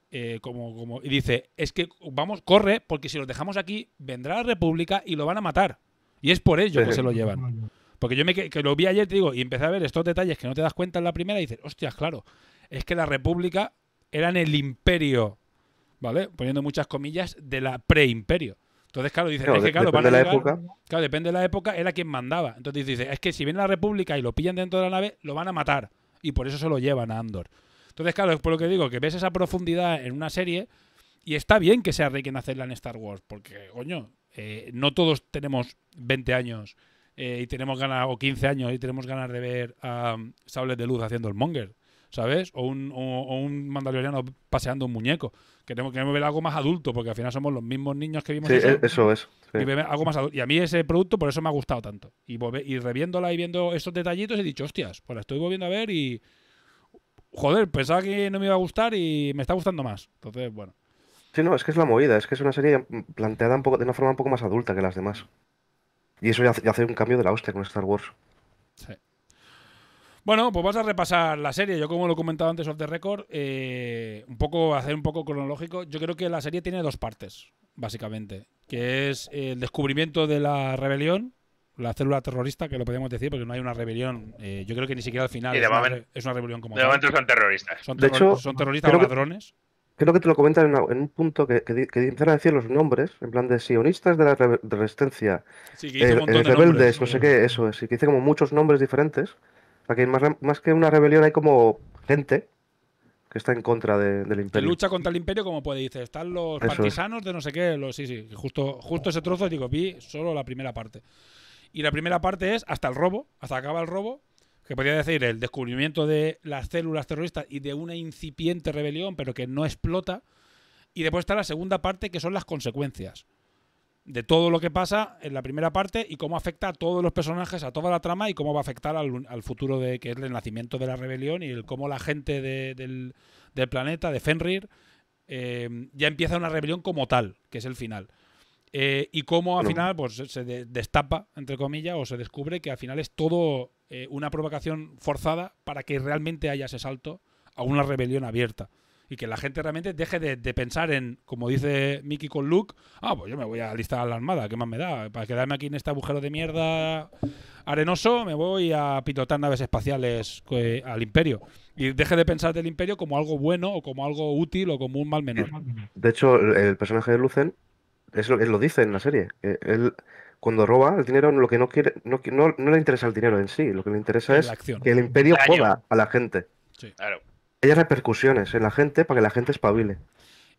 Y dice, es que corre, porque si los dejamos aquí, vendrá la República y lo van a matar. Y es por ello que se lo llevan. Porque yo que lo vi ayer, te digo, y empecé a ver estos detalles que no te das cuenta en la primera y dices, hostias, claro, es que la República era en el Imperio, ¿vale? Poniendo muchas comillas, de la pre-Imperio. Entonces, claro, dices, es que claro, depende de la época. Claro, depende de la época, era quien mandaba. Entonces dice, es que si viene la República y lo pillan dentro de la nave, lo van a matar. Y por eso se lo llevan a Andor. Entonces, claro, es por lo que digo, que ves esa profundidad en una serie y está bien que sea Rey quien hacerla en Star Wars, porque, coño, no todos tenemos 20 años y tenemos ganas, o 15 años y tenemos ganas de ver a Sables de Luz haciendo el monger, ¿sabes? O un mandaloriano paseando un muñeco. Queremos ver algo más adulto, porque al final somos los mismos niños que vimos eso es. Sí. Y ver algo más adulto. Y a mí ese producto por eso me ha gustado tanto. Y reviéndola y viendo esos detallitos he dicho, hostias, pues la estoy volviendo a ver y... Joder, pensaba que no me iba a gustar y me está gustando más. Entonces, bueno. Sí, no, es que es la movida. Es que es una serie planteada de una forma un poco más adulta que las demás. Y eso ya hace un cambio de la hostia con Star Wars. Sí. Bueno, pues vas a repasar la serie. Yo, como lo he comentado antes off the record, hacer un poco cronológico. Yo creo que la serie tiene 2 partes, básicamente. Que es el descubrimiento de la rebelión, la célula terrorista, que lo podemos decir, porque no hay una rebelión. Yo creo que ni siquiera al final es una rebelión como tal. De momento son terroristas. Son terroristas o ladrones. Creo que te lo comentan en un punto que empiezan a decir los nombres, en plan de sionistas de la resistencia, sí, que dice un montón de rebeldes, nombres, no sé qué, eso es. Y que dice como muchos nombres diferentes. O sea, que más que una rebelión hay como gente que está en contra del Imperio. Que lucha contra el Imperio, como puede, dice. Están los partisanos de no sé qué. Sí. Justo ese trozo, digo, vi solo la primera parte. Y la primera parte es hasta acaba el robo, que podría decir el descubrimiento de las células terroristas y de una incipiente rebelión, pero que no explota. Y después está la segunda parte, que son las consecuencias de todo lo que pasa en la primera parte y cómo afecta a todos los personajes, a toda la trama y cómo va a afectar al futuro que es el nacimiento de la rebelión y cómo la gente del planeta, de Fenrir, ya empieza una rebelión como tal, que es el final. Y cómo al final pues se destapa, entre comillas, o se descubre que al final es todo una provocación forzada para que realmente haya ese salto a una rebelión abierta. Y que la gente realmente deje de pensar en, como dice Mickey con Luke, pues yo me voy a alistar a la armada, ¿qué más me da? Para quedarme aquí en este agujero de mierda arenoso, me voy a pilotar naves espaciales al Imperio. Y deje de pensar del Imperio como algo bueno, o como algo útil, o como un mal menor. De hecho, el personaje de Lucen él lo dice en la serie. Él, cuando roba el dinero, lo que no quiere, no le interesa el dinero en sí. Lo que le interesa es que el Imperio joda a la gente. Sí. Claro. Hay repercusiones en la gente para que la gente espabile.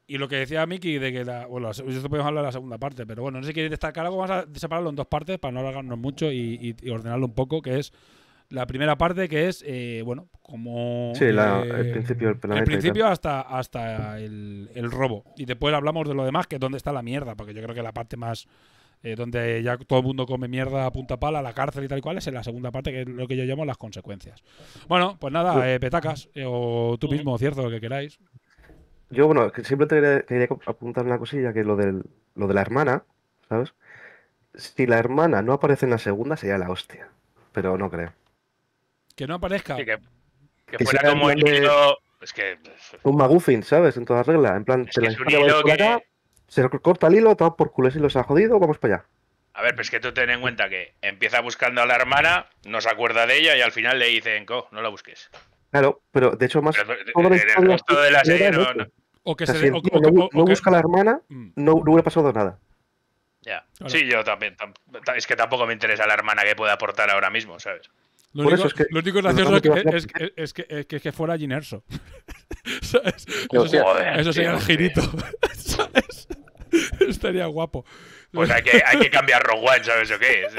Y lo que decía Miki de que bueno, esto podemos hablar de la segunda parte, pero bueno, no sé si queréis destacar algo, vamos a separarlo en dos partes para no alargarnos mucho y ordenarlo un poco, que es la primera parte, que es bueno, como Sí, el principio del planeta. El principio hasta el robo. Y después hablamos de lo demás, que es donde está la mierda, porque yo creo que la parte más donde ya todo el mundo come mierda a punta pala, la cárcel y tal y cual, es en la segunda parte, que es lo que yo llamo las consecuencias. Bueno, pues nada, Petacas, o tú mismo, Cierzo, lo que queráis. Yo, bueno, que siempre quería apuntar una cosilla, que lo de la hermana, ¿sabes? Si la hermana no aparece en la segunda, sería la hostia. Pero no creo. Que no aparezca. Sí, que Que fuera sea como en el plan de- hilo. Es que. Un McGuffin, ¿sabes? En toda regla. En plan, Es te que la es un historia va hilo por acá, se corta el hilo, todo por culo, si los ha jodido, vamos para allá. A ver, pues que tú ten en cuenta que empieza buscando a la hermana, no se acuerda de ella y al final le dicen, no la busques. Claro, pero de hecho, más. Pero toda la en el historia resto de la serie era no. eso. no. O que O sea, se si el tío no busca a la hermana, no hubiera pasado nada. Ya. Claro. Sí, yo también. Es que tampoco me interesa la hermana que pueda aportar ahora mismo, ¿sabes? Lo Por único, eso es que- lo único gracioso es que fuera Ginerso. ¿Sabes? Eso sería el girito. ¿Sabes? Estaría guapo. Pues hay que cambiar Rogue One, ¿sabes o qué?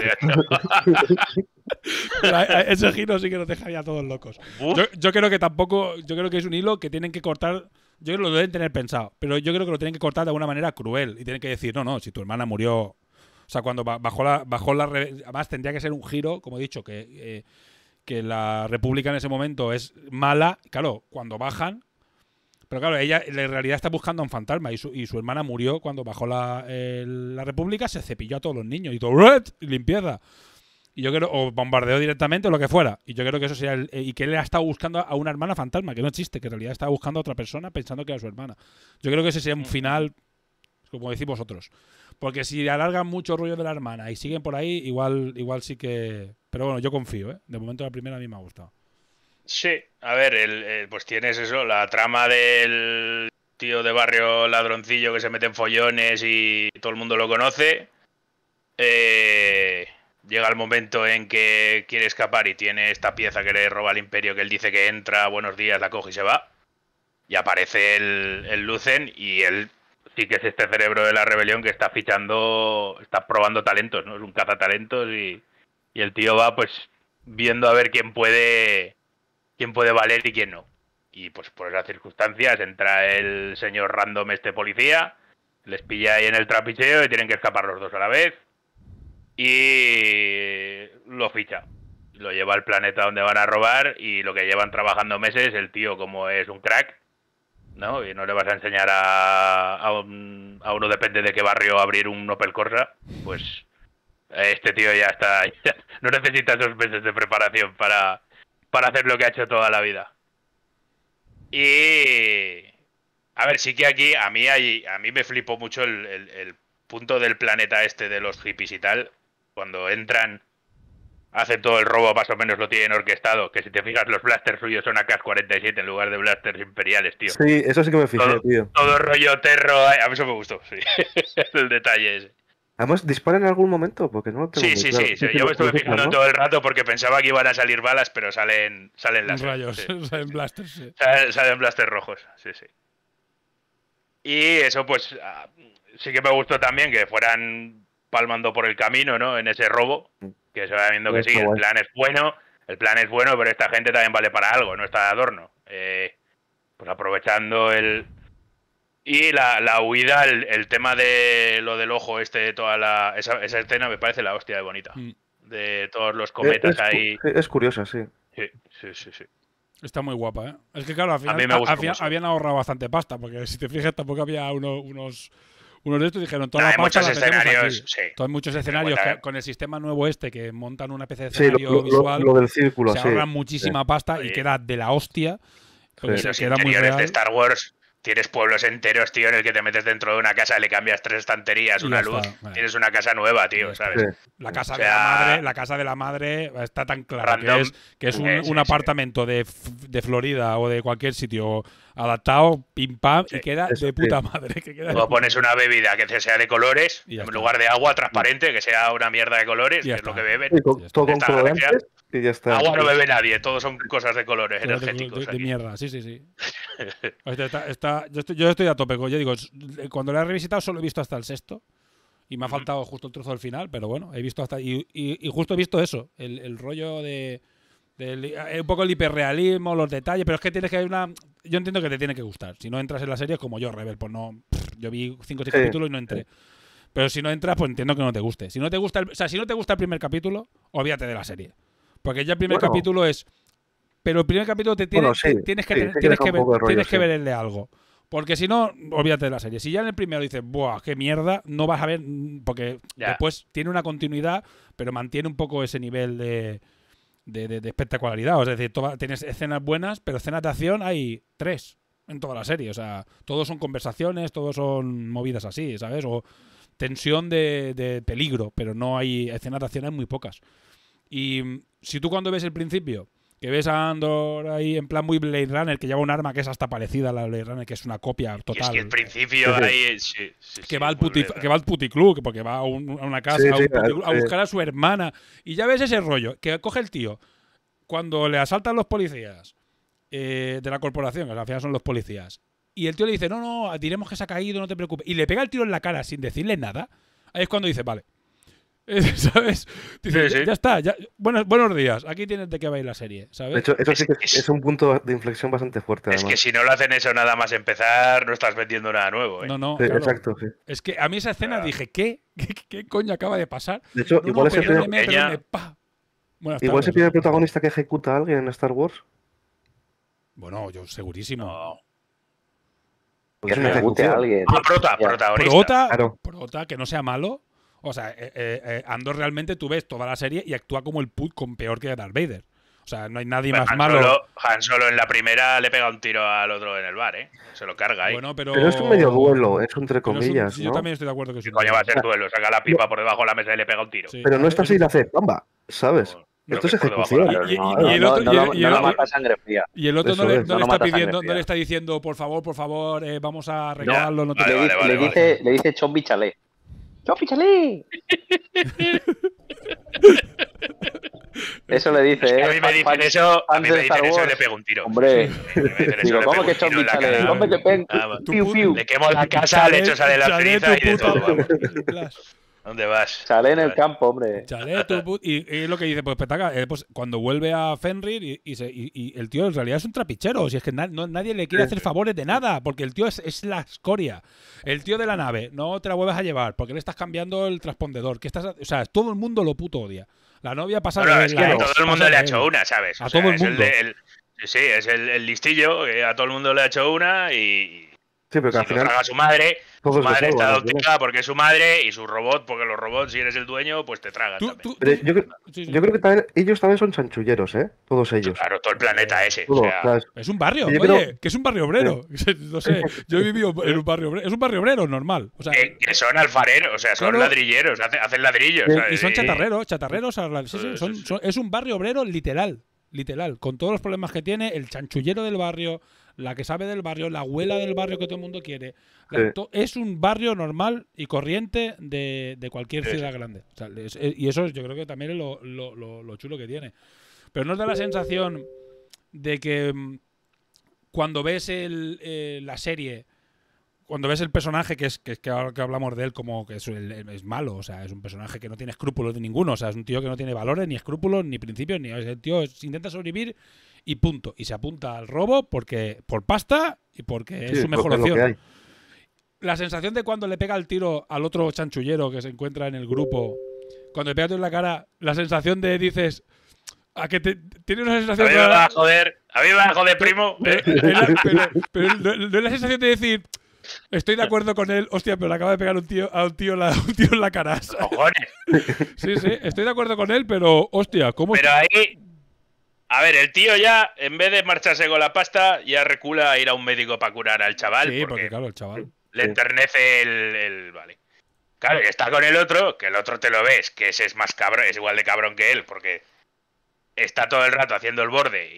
Ese giro sí que nos dejaría a todos locos. Uf. Yo creo que tampoco. Yo creo que es un hilo que tienen que cortar. Yo creo que lo deben tener pensado. Pero yo creo que lo tienen que cortar de alguna manera cruel. Y tienen que decir, no, si tu hermana murió. O sea, cuando bajó la. Además, tendría que ser un giro, como he dicho, que la República en ese momento es mala. Claro, cuando bajan. Pero claro, ella en realidad está buscando a un fantasma y su hermana murió cuando bajó la República, se cepilló a todos los niños y todo, limpieza. Y yo creo, o bombardeó directamente o lo que fuera. Y yo creo que eso sería y que él ha estado buscando a una hermana fantasma, que no existe, que en realidad estaba buscando a otra persona pensando que era su hermana. Yo creo que ese sería un final, como decís vosotros. Porque si alargan mucho rollo de la hermana y siguen por ahí, igual sí que. Pero bueno, yo confío, ¿eh? De momento la primera a mí me ha gustado. Sí, a ver, pues tienes eso, la trama del tío de barrio ladroncillo que se mete en follones y todo el mundo lo conoce. Llega el momento en que quiere escapar y tiene esta pieza que le roba al Imperio, que él dice que entra, buenos días, la coge y se va. Y aparece el Lucen y él sí que es este cerebro de la rebelión que está fichando, está probando talentos, ¿no? Es un cazatalentos y el tío va pues viendo a ver quién puede valer y quién no. Y pues por esas circunstancias entra el señor random policía, les pilla ahí en el trapicheo y tienen que escapar los dos a la vez. Y lo ficha. Lo lleva al planeta donde van a robar y lo que llevan trabajando meses, el tío como es un crack, ¿no? Y no le vas a enseñar a uno depende de qué barrio abrir un Opel Corsa, pues este tío ya está, ya no necesita 2 meses de preparación para hacer lo que ha hecho toda la vida. Y a ver, sí que aquí a mí me flipó mucho el punto del planeta este de los hippies y tal. Cuando entran, hacen todo el robo, más o menos lo tienen orquestado. Que si te fijas, los blasters suyos son AK-47 en lugar de blasters imperiales, tío. Sí, eso sí que me fijé, tío. Todo rollo terro, a mí eso me gustó, sí. El detalle ese. Además, ¿disparan en algún momento? Porque no lo tengo muy Sí. claro. Yo me estuve lo fijando ¿no? todo el rato porque pensaba que iban a salir balas, pero salen las Rayos, sí. salen blasters, sí. Salen blasters rojos, sí. Y eso, pues, sí que me gustó también que fueran palmando por el camino, ¿no? En ese robo, que se va viendo que sí, el plan es bueno, pero esta gente también vale para algo, no está de adorno. Pues aprovechando y la huida, el tema de lo del ojo toda esa escena me parece la hostia de bonita. De todos los cometas ahí. Es curiosa, sí. Sí. Está muy guapa, ¿eh? Es que claro, al final, A mí me gustó mucho. habían ahorrado bastante pasta, porque si te fijas tampoco había unos de estos, dijeron toda la Hay pasta muchos la metemos escenarios, aquí. sí. Hay muchos escenarios cuenta, que, con el sistema nuevo que montan una especie de Sí, escenario visual, lo del círculo, se sí. ahorran muchísima pasta y queda de la hostia. Porque Sí. Los queda muy interiores real. de Star Wars, tienes pueblos enteros, tío, en el que te metes dentro de una casa, le cambias 3 estanterías, Y una ya luz, está, vale. tienes una casa nueva, tío, ¿sabes? Sí. La casa, O sea, la casa de la madre está tan clara random, que es un, sí, un sí. apartamento de Florida o de cualquier sitio adaptado, pim pam, y queda Eso, de puta madre. Que queda de Luego puta pones una bebida que sea de colores, Y ya en está. lugar de agua transparente, que sea una mierda de colores, Ya que es lo está. que beben. Sí, todo con Está la colorantes. Y ya está. Agua no bebe nadie, todos son cosas de colores energéticos. De aquí. mierda, sí. Yo estoy a tope. Yo digo, cuando lo he revisitado solo he visto hasta el sexto. Y me ha faltado justo el trozo del final, pero bueno, he visto hasta. Y justo he visto eso, el rollo de un poco el hiperrealismo, los detalles, pero es que tienes que yo entiendo que te tiene que gustar. Si no entras en la serie, como yo, Rebel, pues no. Yo vi 5 o 6 capítulos y no entré. Pero si no entras, pues entiendo que no te guste. Si no te gusta si no te gusta el primer capítulo, olvídate de la serie. Porque ya el primer capítulo es. Pero el primer capítulo tienes que verle algo. Porque si no, olvídate de la serie. Si ya en el primero dices, ¡buah, qué mierda! No vas a ver, porque después tiene una continuidad, pero mantiene un poco ese nivel de espectacularidad. Es decir, tienes escenas buenas, pero escenas de acción hay 3 en toda la serie. O sea, todos son conversaciones, todos son movidas así, ¿sabes? O tensión de peligro, pero no hay escenas de acción, hay muy pocas. Y si tú cuando ves el principio, que ves a Andor ahí en plan muy Blade Runner, que lleva un arma que es hasta parecida a la Blade Runner, que es una copia total. Es que el principio ahí... que va al puticlub, porque va a una casa a buscar a su hermana. Y ya ves ese rollo, que coge el tío, cuando le asaltan los policías de la corporación, que al final son los policías, y el tío le dice, no, diremos que se ha caído, no te preocupes. Y le pega el tiro en la cara sin decirle nada. Ahí es cuando dice, vale. ¿Sabes? Dice, ya está. Buenos días. Aquí tienes de qué va a ir la serie. ¿sabes? De hecho, eso sí que es un punto de inflexión bastante fuerte. Es además. que si no lo hacen eso nada más empezar, no estás vendiendo nada nuevo. No, sí, claro. Exacto, sí. Es que a mí esa escena dije, ¿qué coño acaba de pasar? De hecho, igual ese primer protagonista que ejecuta a alguien en Star Wars. Bueno, yo segurísimo. No. Que ejecute a alguien. Protagonista. Prota, que no sea malo. O sea, Andor realmente tú ves toda la serie y actúa como el put con peor que Darth Vader. O sea, no hay nadie más malo. Han Solo en la primera le pega un tiro al otro en el bar, ¿eh? Se lo carga ahí. Bueno, pero es un medio duelo, es un entre comillas. Sí, yo también estoy de acuerdo que es un coño va a ser duelo, saca la pipa por debajo de la mesa y le pega un tiro. Sí. Pero no está así y la hace pamba, ¿sabes? Esto es ejecución. Y el otro no mata sangre fría. Y el otro no le está pidiendo, no le está diciendo, por favor, vamos a arreglarlo. Le dice Chombi Chalé. ¡Chombi Chalé! Eso le dice, es que a mí me dicen eso, y le pego un tiro. Hombre, digo, ¿cómo que Chombi Chalé? ¿Cómo que pen? Le quemo la casa, le echo sal de la ceniza y de todo. ¿Dónde vas? Chalé en el campo, hombre. Chalé, y lo que dice, pues Petaca, pues cuando vuelve a Fenrir y el tío en realidad es un trapichero. Si es que nadie le quiere hacer favores de nada, porque el tío es la escoria. El tío de la nave, no te la vuelvas a llevar, porque le estás cambiando el transpondedor. O sea, todo el mundo lo puto odia. La novia pasa de es que a todo el mundo le ha hecho una, ¿sabes? A todo el mundo. Sí, es el listillo, que a todo el mundo le ha hecho una y... Sí, pero que al final traga a su madre está adoptada porque es su madre y su robot, porque los robots, si eres el dueño, pues te tragan. Yo creo que también, ellos también son chanchulleros, ¿eh? Todos ellos. Claro, todo el planeta ese. Todo, o sea, es un barrio, que es un barrio obrero. No sé, yo he vivido en un barrio obrero. Es un barrio obrero normal. O sea, que son alfareros, o sea, son ladrilleros, hacen ladrillos. Y son chatarreros. Es un barrio obrero literal, con todos los problemas que tiene, el chanchullero del barrio, la que sabe del barrio, la abuela del barrio que todo el mundo quiere. Es un barrio normal y corriente de cualquier ciudad grande. O sea, y eso yo creo que también es lo chulo que tiene. Pero ¿no os da la sensación de que cuando ves la serie, cuando ves el personaje, que ahora que hablamos de él como que es malo, o sea, es un personaje que no tiene escrúpulos de ninguno, o sea, es un tío que no tiene valores, ni escrúpulos, ni principios, ni el tío intenta sobrevivir y punto. Y se apunta al robo por pasta y porque es su mejor opción. La sensación de cuando le pega el tiro al otro chanchullero que se encuentra en el grupo, cuando le pega el tiro en la cara, la sensación de dices... tiene una sensación... A mí me va a joder, primo. Pero no es la sensación de decir... Estoy de acuerdo con él, hostia, pero le acaba de pegar a un tío en la cara. ¡Cojones! Sí, estoy de acuerdo con él, pero hostia, ¿cómo? Pero ahí, a ver, el tío ya, en vez de marcharse con la pasta, ya recula a ir a un médico para curar al chaval. Sí, porque claro, el chaval le enternece el vale. Claro, y está con el otro, que el otro te lo ves, que ese es más cabrón, es igual de cabrón que él, porque está todo el rato haciendo el borde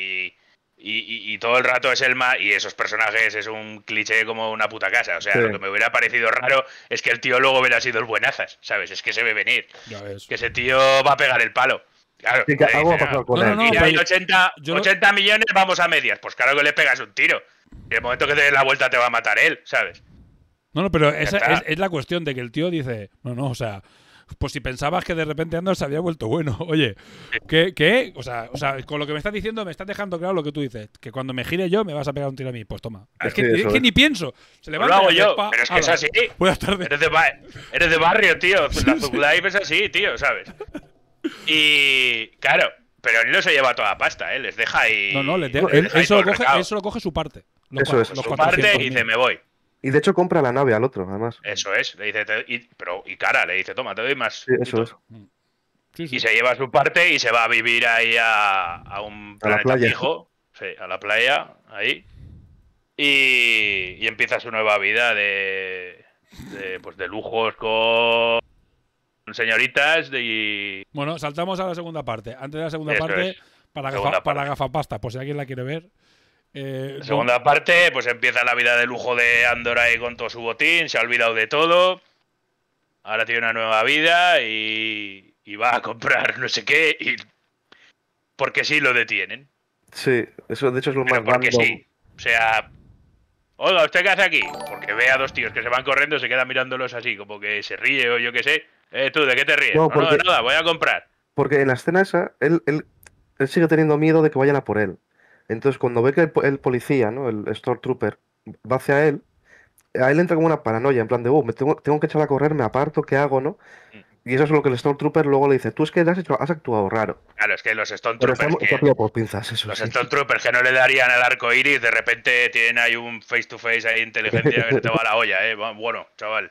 y todo el rato es el más... Y esos personajes es un cliché como una puta casa. O sea, lo que me hubiera parecido raro es que el tío luego hubiera sido el buenazas, ¿sabes? Es que se ve venir. Que ese tío va a pegar el palo. Claro. Sí, que algo va a pasar con él. Y hay 80 yo- 80 millones, vamos a medias. Pues claro que le pegas un tiro. Y el momento que te des la vuelta te va a matar él, ¿sabes? No, pero esa está. es la cuestión de que el tío dice, no, o sea, pues si pensabas que de repente Andor se había vuelto bueno, oye, ¿qué? O sea, con lo que me estás diciendo me estás dejando claro lo que tú dices, que cuando me gire yo me vas a pegar un tiro a mí, pues toma. Es que ni pienso. Se Pues levanta lo hago y yo, hace, pa, pero es que es ala, así. Buenas tardes. Eres de barrio, tío. La Zug Life es así, tío, ¿sabes? Y claro, pero él no se lleva toda la pasta, ¿eh? Les deja ahí. No, les deja ahí eso, todo el recado. lo coge su parte. Eso es. Su parte y dice, me voy. Y de hecho compra la nave al otro, además. Eso es, le dice, y cara, le dice, toma, te doy más. Sí, eso es. Y se lleva su parte y se va a vivir ahí a un A la planeta playa. fijo. Sí, a la playa, ahí. Y empieza su nueva vida pues de lujos con señoritas y... Bueno, saltamos a la segunda parte. Antes de la segunda Eso parte, es. para Segunda parte. gafapasta, por si alguien la quiere ver. La segunda parte, pues empieza la vida de lujo de Andor ahí con todo su botín, se ha olvidado de todo. Ahora tiene una nueva vida y va a comprar no sé qué. Porque sí lo detienen. Sí, eso de hecho es lo Pero más porque random. sí. O sea, oiga, ¿usted qué hace aquí? Porque ve a dos tíos que se van corriendo, se quedan mirándolos así, como que se ríe o yo qué sé. ¿Tú de qué te ríes? No, No, porque- de nada, voy a comprar. Porque en la escena esa, él sigue teniendo miedo de que vayan a por él. Entonces, cuando ve que el policía, ¿no? El Stormtrooper, va hacia él, a él entra como una paranoia, en plan de, me tengo que echar a correr, me aparto, ¿qué hago, no? Y eso es lo que el Stormtrooper luego le dice, tú es que has actuado raro. Claro, es que los Pero Stormtroopers está pillado por pinzas, eso los sí. Stormtroopers que no le darían al arco iris, de repente tienen ahí un face to face ahí inteligencia que se te va la olla, bueno, chaval.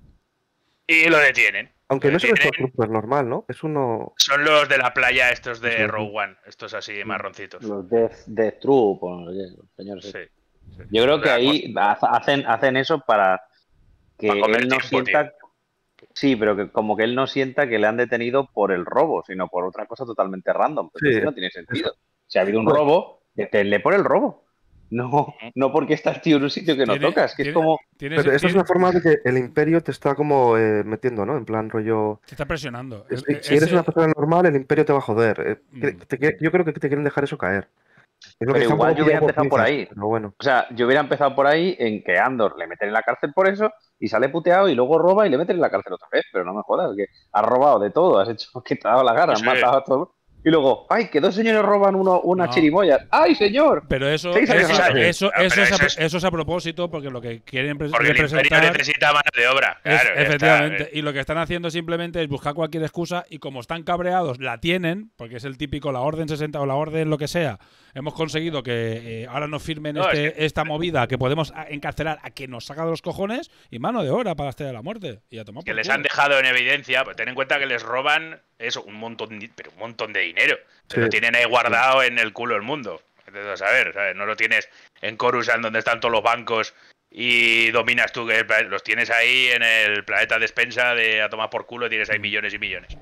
Y lo detienen. Aunque Lo no es un detienen. Stormtrooper normal, ¿no? Es uno... Son los de la playa, estos de Sí. Rogue One, estos así marroncitos. Los Death Troop, o los señores. Sí. Yo creo que Otra ahí hacen eso para que Para comer él no tiempo, sienta. Sí, pero que como que él no sienta que le han detenido por el robo, sino por otra cosa totalmente random. Pero Sí, eso no tiene sentido. Si ha habido un robo, deténle por el robo. No porque estás tío en un sitio que no tocas, que es como. Pero esa es una forma de que el Imperio te está como metiendo, ¿no? En plan rollo... Te está presionando. Si eres una persona normal, el Imperio te va a joder. Yo creo que te quieren dejar eso caer. Es lo Pero que está un igual poco yo hubiera pillado empezado por pinzas, ahí. Pero bueno. O sea, yo hubiera empezado por ahí en que Andor le meten en la cárcel por eso y sale puteado y luego roba y le meten en la cárcel otra vez. Pero no me jodas, que has robado de todo, has hecho que te ha dado la gana, has Sí. matado a todo. Y luego, ¡ay, que dos señores roban una No. chirimoya! ¡Ay, señor! Pero eso, 6 años eso- antes. eso, pero eso, eso es a, eso es a propósito, porque lo que quieren Porque el Imperio representar necesita mano de obra. es, Claro, ya efectivamente. está. Y lo que están haciendo simplemente es buscar cualquier excusa y como están cabreados, la tienen, porque es el típico, la Orden 60 o la Orden lo que sea. Hemos conseguido que ahora nos firmen No, es esta movida, que podemos encarcelar a que nos saca de los cojones y mano de obra para la Estrella de la Muerte. Y a tomar Que por les culo. han dejado en evidencia, pues ten en cuenta que les roban eso, un montón de dinero. Se Sí. lo tienen ahí guardado en el culo del mundo. Entonces, a ver, ¿sabes? No lo tienes en Coruscant donde están todos los bancos y dominas tú, que los tienes ahí en el planeta despensa de a tomar por culo y tienes ahí millones y millones.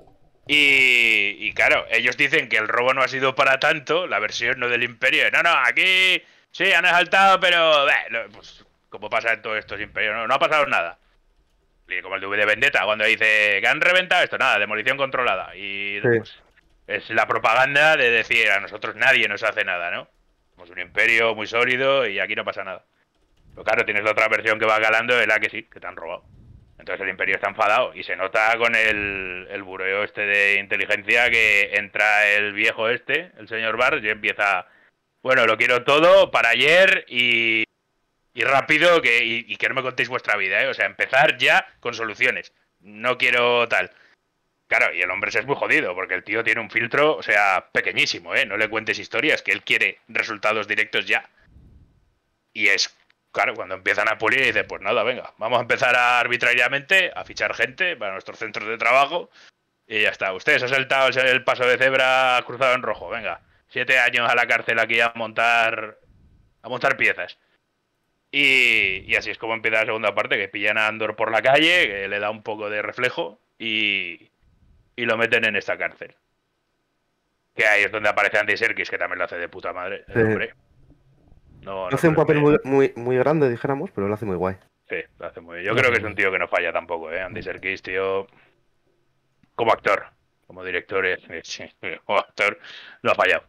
Y claro, ellos dicen que el robo no ha sido para tanto, la versión no del Imperio. No, aquí sí, han asaltado, pero pues, como pasa en todos estos imperios, no ha pasado nada. Y como el de V de Vendetta, cuando dice que han reventado esto, nada, demolición controlada. Y pues, es la propaganda de decir a nosotros nadie nos hace nada, ¿no? Somos un imperio muy sólido y aquí no pasa nada. Pero claro, tienes la otra versión que va calando, es la que sí, que te han robado. Entonces el imperio está enfadado y se nota con el bureo este de inteligencia que entra el viejo este, el señor Barr, y empieza, bueno, lo quiero todo para ayer y rápido y que no me contéis vuestra vida, ¿eh? O sea, empezar ya con soluciones. No quiero tal. Claro, y el hombre es muy jodido, porque el tío tiene un filtro, o sea, pequeñísimo, ¿eh? No le cuentes historias, que él quiere resultados directos ya. Y es, claro, cuando empiezan a pulir, dice, pues nada, venga, vamos a empezar arbitrariamente a fichar gente para nuestros centros de trabajo y ya está. Usted se ha saltado el paso de cebra cruzado en rojo, venga. 7 años a la cárcel aquí a montar piezas. Y así es como empieza la segunda parte, que pillan a Andor por la calle, que le da un poco de reflejo y lo meten en esta cárcel. Que ahí es donde aparece Andy Serkis, que también lo hace de puta madre, el hombre. No hace un papel muy grande, dijéramos, pero lo hace muy guay. Sí, lo hace muy bien. Yo creo que es un tío que no falla tampoco, Andy Serkis, tío, como actor. Como director, como actor, lo ha fallado.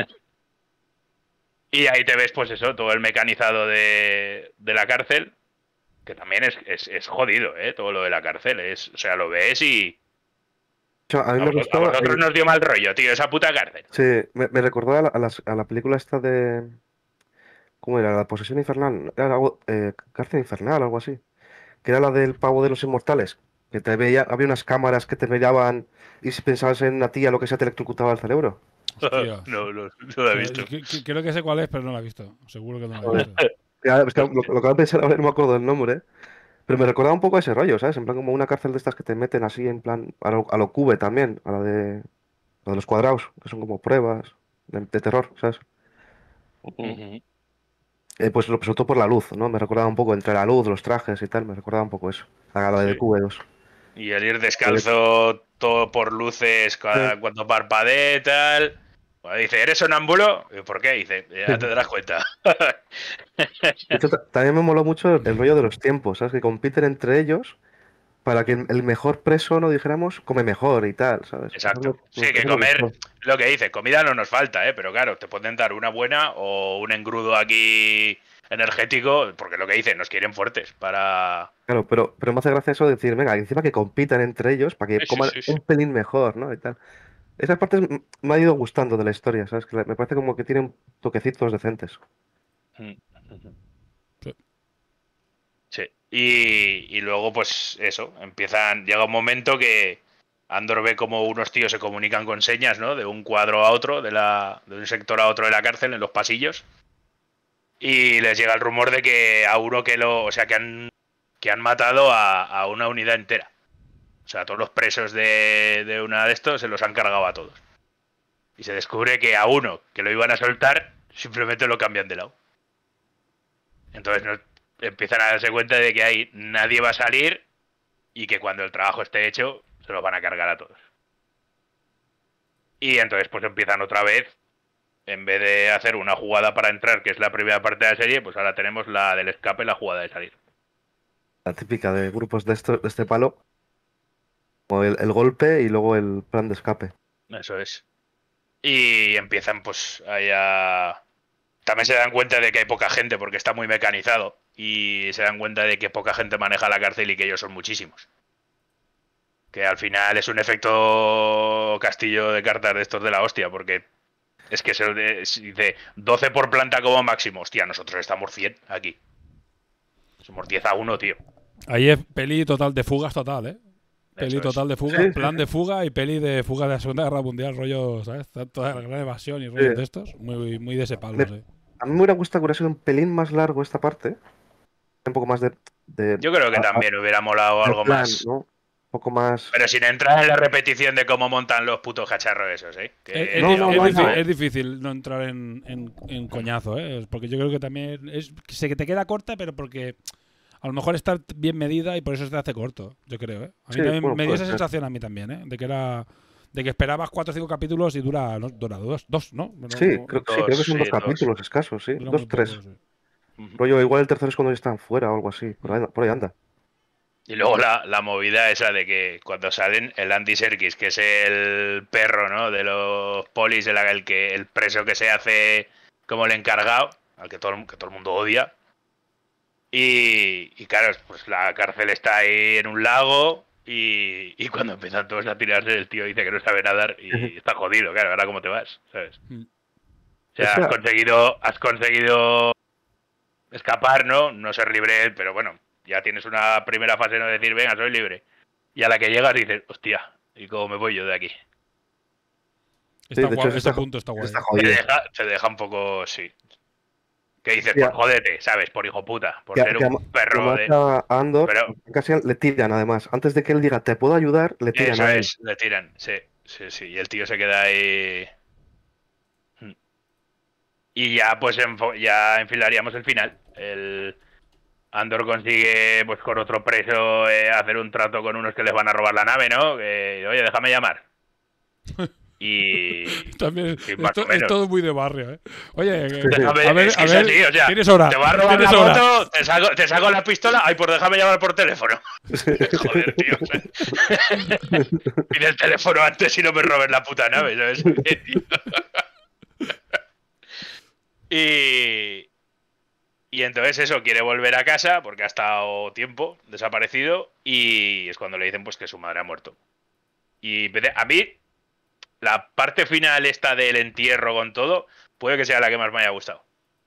Y ahí te ves, pues eso, todo el mecanizado de la cárcel, que también es jodido, ¿eh? Todo lo de la cárcel. O sea, lo ves y... A mí me A gustó. vosotros nos dio mal rollo, tío, esa puta cárcel. Sí, me recordó a la película esta de. ¿Cómo era? La posesión infernal. Era algo, cárcel infernal, algo así. Que era la del pavo de los inmortales. Que te veía, había unas cámaras que te miraban y si pensabas en una tía, lo que sea, te electrocutaba el cerebro. Hostia. No lo he visto. Creo que sé cuál es, pero no la he visto. Seguro que no la he visto. Ya, es que lo que acabo de pensar ahora no me acuerdo del nombre. Pero me recordaba un poco a ese rollo, ¿sabes? En plan como una cárcel de estas que te meten así, en plan, a lo Cube también, a la de los cuadrados, que son como pruebas de terror, ¿sabes? Ujú. Pues sobre todo por la luz, ¿no? Me recordaba un poco entre la luz, los trajes y tal, me recordaba un poco eso, a la de Sí. QB2. Y el ir descalzo todo por luces cuando parpadea y tal. Bueno, dice, ¿eres sonámbulo? ¿Y por qué? Dice, ya te darás cuenta. De hecho, también me moló mucho el rollo de los tiempos, ¿sabes? Que compiten entre ellos para que el mejor preso, no dijéramos, come mejor y tal, ¿sabes? Exacto. Sí, que eso me comer, gustó. lo que dice, comida no nos falta, ¿eh? Pero claro, te pueden dar una buena o un engrudo aquí energético, porque lo que dice, nos quieren fuertes para... Claro, pero me hace gracia eso de decir, venga, encima que compitan entre ellos para que Sí, coman sí, sí. un pelín mejor, ¿no? Y tal. Esas partes me ha ido gustando de la historia, ¿sabes? Que me parece como que tienen toquecitos decentes. Sí. Y luego, pues eso, llega un momento que Andor ve como unos tíos se comunican con señas, ¿no? De un cuadro a otro, de un sector a otro de la cárcel, en los pasillos. Y les llega el rumor de que a uno o sea, que han matado a una unidad entera. O sea, todos los presos de una de estos se los han cargado a todos. Y se descubre que a uno que lo iban a soltar, simplemente lo cambian de lado. Entonces empiezan a darse cuenta de que ahí nadie va a salir y que cuando el trabajo esté hecho, se los van a cargar a todos. Y entonces pues empiezan otra vez, en vez de hacer una jugada para entrar, que es la primera parte de la serie, pues ahora tenemos la del escape, la jugada de salir. La típica de grupos de este palo, o el golpe y luego el plan de escape. Eso es. Y empiezan pues ahí a... También se dan cuenta de que hay poca gente porque está muy mecanizado. Y se dan cuenta de que poca gente maneja la cárcel y que ellos son muchísimos. Que al final es un efecto castillo de cartas de estos de la hostia, porque es que se dice 12 por planta como máximo. Hostia, nosotros estamos 100 aquí. Somos 10-1, tío. Ahí es peli total de fugas total, ¿eh? Peli Eso es. total de fuga, Sí, plan de fuga y peli de fuga de la Segunda Guerra Mundial, rollo, ¿sabes? Toda la gran evasión y rollos de estos. Muy, muy de ese palo, sí. A mí me hubiera gustado que hubiera sido un pelín más largo esta parte. Un poco más de Yo creo que también hubiera molado de algo plan, más. ¿no? Un poco más. Pero sin entrar en la repetición de cómo montan los putos cacharros esos, ¿eh? Que, Es difícil no entrar en coñazo, ¿eh? Porque yo creo que también sé que te queda corta, pero porque a lo mejor está bien medida y por eso se te hace corto, yo creo, ¿eh? A mí Sí, también bueno, me dio puede esa ser. sensación a mí también, ¿eh? De que esperabas 4 o 5 capítulos y dura dos, ¿no? Sí, creo que son dos capítulos escasos, sí. Dura muy 2, 3. poco, sí. Rollo, igual el tercero es cuando ya están fuera o algo así. Por ahí anda. Y luego la movida esa de que cuando salen el Andy Serkis, que es el perro, ¿no? De los polis, el preso que se hace como el encargado, al que todo el mundo odia. Y claro, pues la cárcel está ahí en un lago y cuando empiezan todos a tirarse, el tío dice que no sabe nadar y está jodido, claro, ahora cómo te vas, ¿sabes? O sea, has conseguido escapar, ¿no? No ser libre, pero bueno, ya tienes una primera fase, no decir, venga, soy libre. Y a la que llegas dices, hostia, ¿y cómo me voy yo de aquí? Está guay, ese punto está guay. Te deja un poco, sí. Que dices, Ya. por jódete, ¿sabes? Por hijo puta, por Que- ser que un perro de... a Andor, Pero- casi le tiran además. Antes de que él diga, te puedo ayudar, le tiran Eso a él. es, le tiran, sí. Y el tío se queda ahí... Y ya pues ya enfilaríamos el final. El Andor consigue pues con otro preso hacer un trato con unos que les van a robar la nave, ¿no? Que, oye, déjame llamar. Y También más o es menos. todo muy de barrio, ¿eh? Oye, Déjame, a ver, es que a es ver, así, o sea, tienes hora. te va a robar la tienes hora. moto, te saco la pistola, ay, pues déjame llamar por teléfono. Joder, tío. O sea, pide el teléfono antes y no me robes la puta nave, ¿sabes? Y entonces eso, quiere volver a casa porque ha estado tiempo desaparecido y es cuando le dicen pues que su madre ha muerto. Y a mí, la parte final esta del entierro con todo, puede que sea la que más me haya gustado.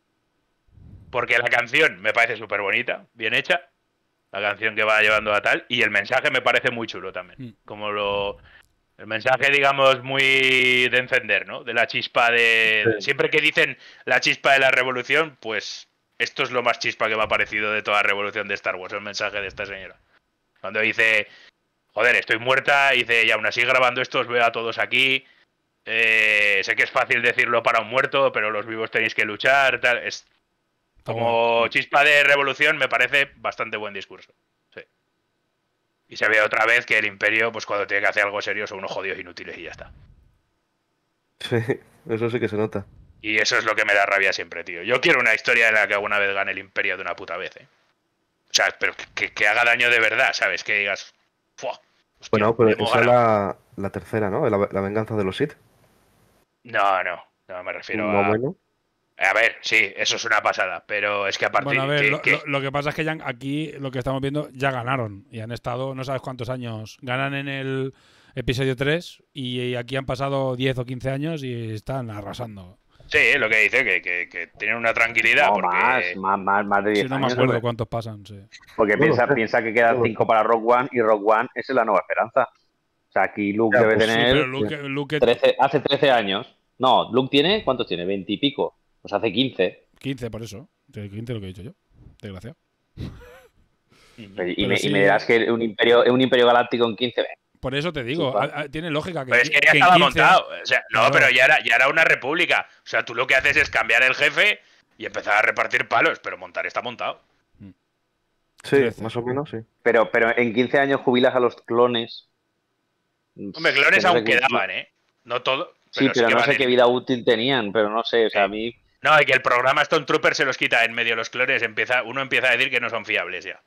Porque la canción me parece súper bonita, bien hecha, la canción que va llevando a tal, y el mensaje me parece muy chulo también. Como el mensaje, digamos, muy de encender, ¿no? De la chispa de... Siempre que dicen la chispa de la revolución, pues esto es lo más chispa que me ha parecido de toda la revolución de Star Wars, el mensaje de esta señora. Cuando dice, joder, estoy muerta, dice, y aún así grabando esto os veo a todos aquí, sé que es fácil decirlo para un muerto, pero los vivos tenéis que luchar, tal. Es como chispa de revolución, me parece bastante buen discurso. Sí. Y se ve otra vez que el Imperio, pues cuando tiene que hacer algo serio, son unos jodidos inútiles y ya está. Sí, eso sí que se nota. Y eso es lo que me da rabia siempre, tío. Yo quiero una historia en la que alguna vez gane el Imperio de una puta vez, ¿eh? O sea, pero que haga daño de verdad, ¿sabes? Que digas, ¡fua! Hostia, Bueno, pero hemos esa es ganado. la tercera, ¿no? La venganza de los Sith. No me refiero No, a... bueno. A ver, sí, eso es una pasada, pero es que a partir Bueno, a ver, de... lo que pasa es que ya aquí lo que estamos viendo ya ganaron y han estado no sabes cuántos años. Ganan en el episodio 3 y aquí han pasado 10 o 15 años y están arrasando. Sí, lo que dice, que tienen una tranquilidad. No, porque... más de 10 Sí, no me años. acuerdo hombre. cuántos pasan, sí. Porque No lo sé. piensa que quedan 5 para Rogue One y Rogue One es la nueva esperanza. O sea, aquí Luke Ya, debe pues Sí, tener pero Luke 13, hace 13 años. No, Luke tiene, ¿cuántos tiene? 20 y pico. Pues hace 15. 15 por eso. 15 lo que he dicho yo. Desgraciado. Y Pero me sí, dirás que un imperio galáctico en 15. por eso te digo, tiene lógica que, Pero es que ya que en estaba 15 montado. O sea, no, Claro. pero ya era una república. O sea, tú lo que haces es cambiar el jefe y empezar a repartir palos, pero montar está montado. Sí, 13. más o menos, sí. Pero en 15 años jubilas a los clones. Hombre, clones Que no aún sé qué- quedaban, ¿eh? No todo. Sí, pero que no van sé en- qué vida útil tenían, pero no sé, o sea, a mí... No, y que el programa Stone Trooper se los quita en medio de los clones. Uno empieza a decir que no son fiables ya.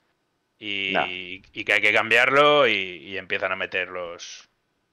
Y que hay que cambiarlo y empiezan a meter los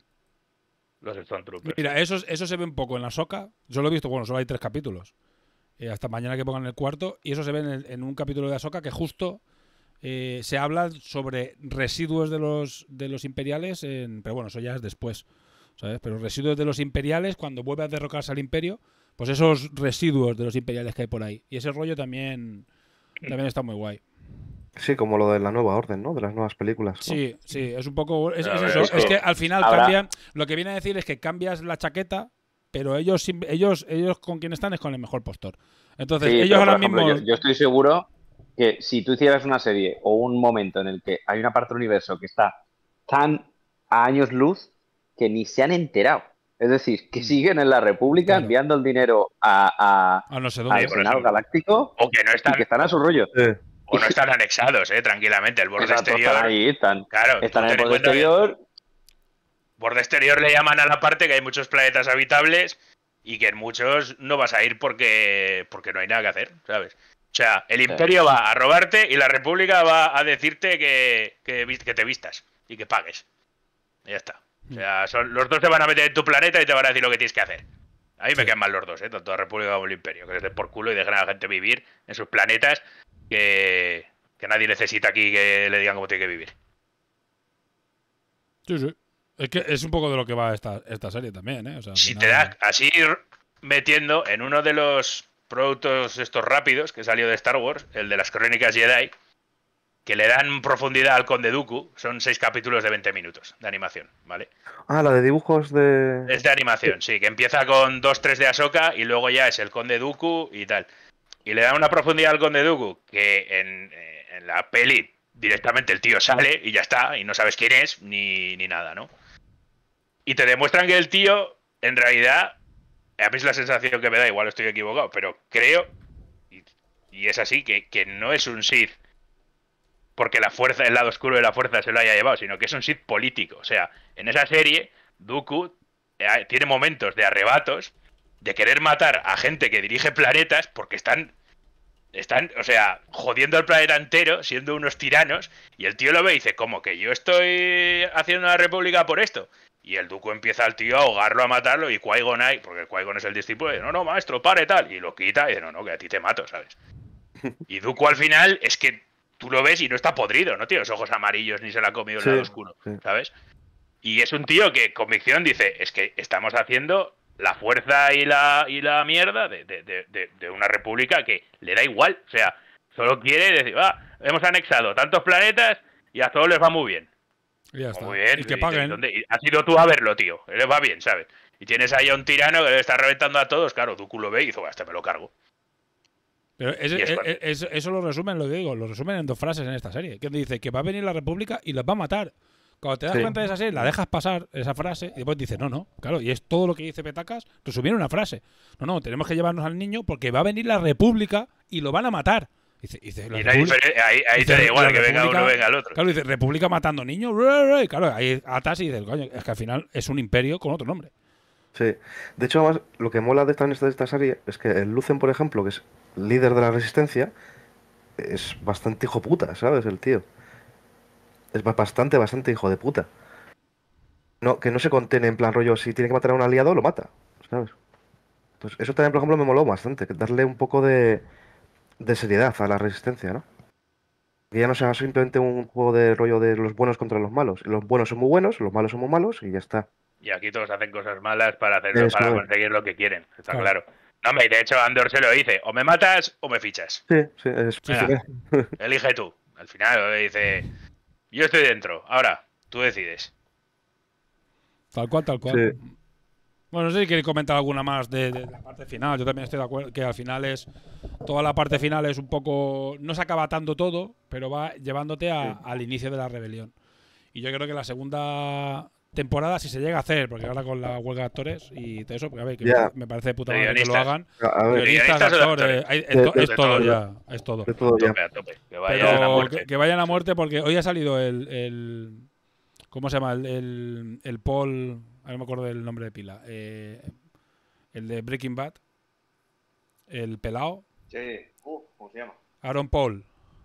Stone Troopers. Mira, eso se ve un poco en la Soca. Yo lo he visto, bueno, solo hay 3 capítulos. Hasta mañana que pongan el cuarto. Y eso se ve en un capítulo de Ahsoka que justo se habla sobre residuos de los imperiales. Pero bueno, eso ya es después. ¿Sabes? Pero residuos de los imperiales, cuando vuelve a derrocarse al imperio, pues esos residuos de los imperiales que hay por ahí. Y ese rollo también está muy guay. Sí, como lo de la nueva orden, ¿no? De las nuevas películas. ¿no? Sí, es un poco. Es A ver, eso. es Es que que al final ahora- cambian. Lo que viene a decir es que cambias la chaqueta, pero ellos con quien están es con el mejor postor. Entonces, Sí, ellos pero, ahora por ejemplo, mismo. yo estoy seguro que si tú hicieras una serie o un momento en el que hay una parte del universo que está tan a años luz que ni se han enterado. Es decir, que siguen en la República Claro. enviando el dinero a No sé al dónde. por Senado ejemplo. Galáctico O que no y están, que están a su rollo. o no están anexados, tranquilamente. El borde Exacto, exterior. están ahí, están Claro, en tú el ten en borde cuenta que exterior. borde exterior le llaman a la parte que hay muchos planetas habitables y que en muchos no vas a ir porque no hay nada que hacer, ¿sabes? O sea, el imperio va a robarte y la república va a decirte que te vistas y que pagues. Y ya está. O sea, los dos te van a meter en tu planeta y te van a decir lo que tienes que hacer. A mí me quedan mal los dos, tanto la república como el imperio, que les den por culo y dejen a la gente vivir en sus planetas que nadie necesita aquí que le digan cómo tiene que vivir. Sí. Es que es un poco de lo que va esta serie también, ¿eh? O sea, al Si final- te da así metiendo en uno de los productos estos rápidos que salió de Star Wars, el de las Crónicas Jedi, que le dan profundidad al Conde Dooku, son 6 capítulos de 20 minutos de animación, ¿vale? Ah, la de dibujos de... Es de animación, sí, que empieza con 2-3 de Ahsoka y luego ya es el Conde Dooku y tal. Y le dan una profundidad al Conde Dooku que en la peli directamente el tío sale y ya está, y no sabes quién es ni nada, ¿no? Y te demuestran que el tío, en realidad, a mí es la sensación que me da, igual estoy equivocado, pero creo, y es así, que no es un Sith porque la fuerza, el lado oscuro de la fuerza se lo haya llevado, sino que es un Sith político. O sea, en esa serie, Dooku tiene momentos de arrebatos de querer matar a gente que dirige planetas porque están, o sea, jodiendo al planeta entero, siendo unos tiranos, y el tío lo ve y dice, ¿cómo que yo estoy haciendo una república por esto? Y el Dooku empieza al tío a ahogarlo, a matarlo, y Qui-Gon ahí, porque Qui-Gon es el discípulo, dice, no, maestro, pare, tal, y lo quita, y dice, no, que a ti te mato, ¿sabes? Y Dooku al final es que tú lo ves y no está podrido, no tiene los ojos amarillos ni se le ha comido el lado oscuro, ¿sabes? Y es un tío que convicción dice, es que estamos haciendo la fuerza y la mierda de una república que le da igual, o sea, solo quiere decir, hemos anexado tantos planetas y a todos les va muy bien. Y ya está. Muy bien, Y que paguen. ¿y has ido tú a verlo, tío? Les va bien, ¿sabes? Y tienes ahí a un tirano que le está reventando a todos, claro, Dooku lo ve y dice, este me lo cargo. Pero eso lo resumen, lo que digo, lo resumen en 2 frases en esta serie. Que dice que va a venir la república y los va a matar. Cuando te das cuenta de esa serie, la dejas pasar, esa frase, y después dices, no, claro, y es todo lo que dice Petacas, resumir una frase. No, tenemos que llevarnos al niño porque va a venir la república y lo van a matar. Dice, y ahí te da igual que venga uno, venga el otro. Claro, dice, república matando niños, claro, ahí atas y dices, coño, es que al final es un imperio con otro nombre. Sí, de hecho, además, lo que mola de esta serie es que el Lucen, por ejemplo, que es líder de la resistencia, es bastante hijo puta, ¿sabes? El tío. Es bastante hijo de puta. No, que no se contiene en plan rollo, si tiene que matar a un aliado, lo mata, ¿sabes? Entonces, eso también, por ejemplo, me moló bastante, darle un poco de seriedad a la resistencia, ¿no? Que ya no sea simplemente un juego de rollo de los buenos contra los malos. Los buenos son muy buenos, los malos son muy malos y ya está. Y aquí todos hacen cosas malas para conseguir lo que quieren, está claro. No, hombre, de hecho Andor se lo dice, o me matas o me fichas. Sí, Mira, elige tú. Al final le dice, yo estoy dentro, ahora, tú decides. Tal cual. Sí. Bueno, no sé si queréis comentar alguna más de la parte final. Yo también estoy de acuerdo que al final toda la parte final es un poco, no se acaba atando todo, pero va llevándote al inicio de la rebelión. Y yo creo que la segunda temporada, si se llega a hacer, porque ahora con la huelga de actores y todo eso, porque a ver, que me parece de puta madre que lo hagan. Guionistas, actores, es todo ya. Es todo. A tope. Que vayan a muerte, porque hoy ha salido el ¿cómo se llama? El Paul, no me acuerdo del nombre de pila. El de Breaking Bad. El pelao. Sí. ¿Cómo se llama? Aaron Paul.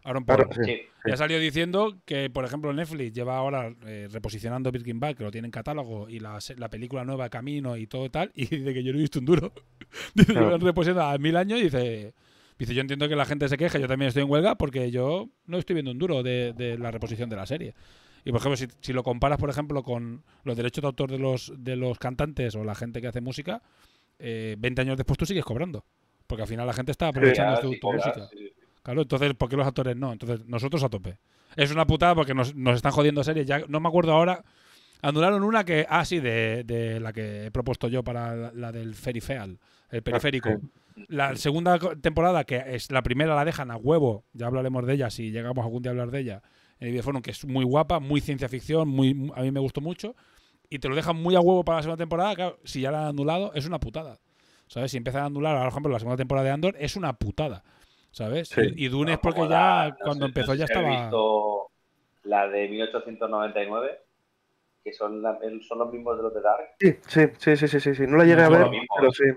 Sí. Ya ha salido diciendo que, por ejemplo, Netflix lleva ahora reposicionando Breaking Bad, que lo tiene en catálogo, y la película nueva Camino y todo tal, y dice que yo no he visto un duro. Dice, llevan reposicionando a 1000 años y dice, yo entiendo que la gente se queje, yo también estoy en huelga porque yo no estoy viendo un duro de la reposición de la serie. Y, por ejemplo, si lo comparas, por ejemplo, con los derechos de autor de los cantantes o la gente que hace música, 20 años después tú sigues cobrando. Porque al final la gente está aprovechando tu música. Sí. Claro, entonces, ¿por qué los actores no? Entonces, nosotros a tope. Es una putada porque nos están jodiendo series. Ya no me acuerdo ahora. Anularon una que... sí, de la que he propuesto yo para la del Ferifeal, el periférico. La segunda temporada, que es la primera, la dejan a huevo. Ya hablaremos de ella, si llegamos algún día a hablar de ella. En el Videoforum, que es muy guapa, muy ciencia ficción, a mí me gustó mucho. Y te lo dejan muy a huevo para la segunda temporada. Claro, si ya la han anulado, es una putada. ¿Sabes? Si empiezan a anular, ahora, por ejemplo, la segunda temporada de Andor, es una putada. ¿Sabes? Sí. Y Dune es porque ya cuando empezó ya estaba... He visto la de 1899, que son los mismos de los de Dark. Sí. No la llegué a ver, pero sí.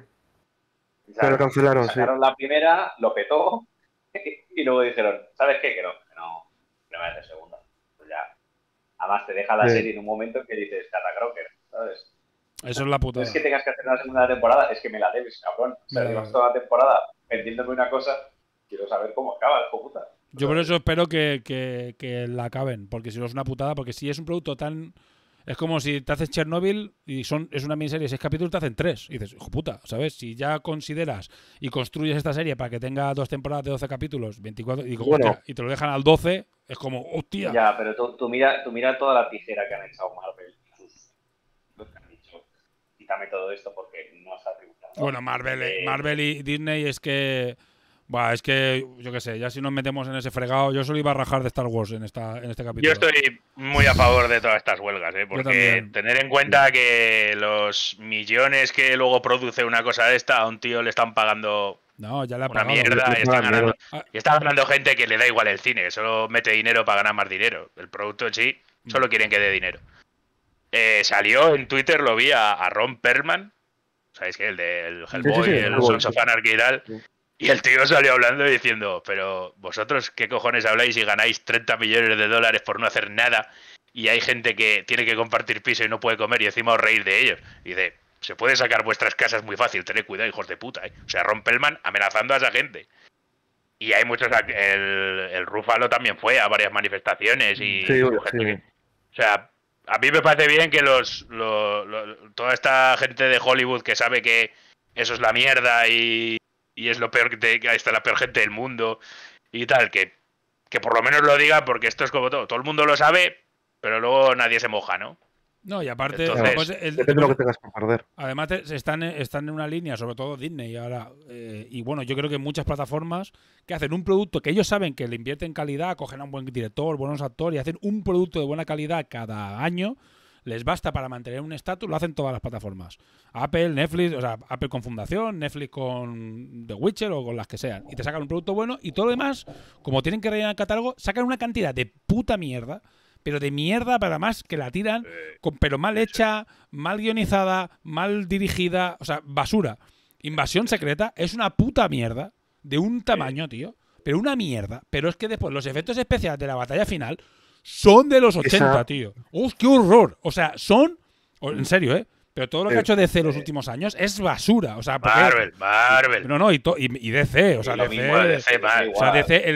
Pero cancelaron, sacaron la primera, lo petó, y luego dijeron, ¿sabes qué? Que no me hace segunda. Pues ya. Además te deja la serie en un momento que dices, Cata Crocker, ¿sabes? Eso es la putada. No es que tengas que hacer una segunda temporada, es que me la debes, cabrón. O sea, llevas toda la temporada vendiéndome una cosa... Quiero saber cómo acaba el puta. Yo por eso espero que la acaben, porque si no es una putada, porque si es un producto tan... Es como si te haces Chernobyl y es una miniserie de 6 capítulos, te hacen 3. Y dices, hijo puta, ¿sabes? Si ya consideras y construyes esta serie para que tenga 2 temporadas de 12 capítulos, 24, y te lo dejan al 12, es como, hostia. Ya, pero tú mira toda la tijera que han echado Marvel y los que han dicho, quítame todo esto porque no se ha tributado. Bueno, Marvel y Disney es que yo qué sé, ya si nos metemos en ese fregado, yo solo iba a rajar de Star Wars en este capítulo. Yo estoy muy a favor de todas estas huelgas, porque tener en cuenta que los millones que luego produce una cosa de esta, a un tío le están pagando ya le una mierda y está ganando gente que le da igual el cine, que solo mete dinero para ganar más dinero. El producto en sí, solo quieren que dé dinero. Salió en Twitter, lo vi a Ron Perlman, ¿sabéis qué? El del Hellboy, Sí, el Sons of Anarchy y tal. Sí. Y el tío salió hablando y diciendo, pero vosotros qué cojones habláis y ganáis 30 millones de dólares por no hacer nada y hay gente que tiene que compartir piso y no puede comer y encima os reír de ellos. Y dice, se puede sacar vuestras casas muy fácil, tened cuidado, hijos de puta, ¿eh? O sea, Ron Perlman amenazando a esa gente. Y hay muchos, el Ruffalo también fue a varias manifestaciones y Sí, gente sí. que, o sea, a mí me parece bien que toda esta gente de Hollywood que sabe que eso es la mierda y es lo peor que está la peor gente del mundo y tal, que por lo menos lo digan, porque esto es como todo el mundo lo sabe, pero luego nadie se moja, ¿no? No, y aparte, Entonces, pues, Depende de lo que tengas que perder. además están en una línea, sobre todo Disney ahora, y bueno, yo creo que muchas plataformas que hacen un producto que ellos saben que le invierten calidad, cogen a un buen director, buenos actores y hacen un producto de buena calidad cada año, les basta para mantener un estatus, lo hacen todas las plataformas. Apple, Netflix, o sea, Apple con Fundación, Netflix con The Witcher o con las que sean, y te sacan un producto bueno y todo lo demás, como tienen que rellenar el catálogo, sacan una cantidad de puta mierda, pero de mierda para más que la tiran, pero mal hecha, mal guionizada, mal dirigida, o sea, basura. Invasión Secreta es una puta mierda de un tamaño, tío, pero una mierda. Pero es que después los efectos especiales de la batalla final son de los 80, tío. ¡Oh, qué horror! O sea, son... En serio, ¿eh? Pero todo lo que ha hecho DC los últimos años es basura. O sea, Marvel. No, y DC, o sea, DC, mal. o sea, DC,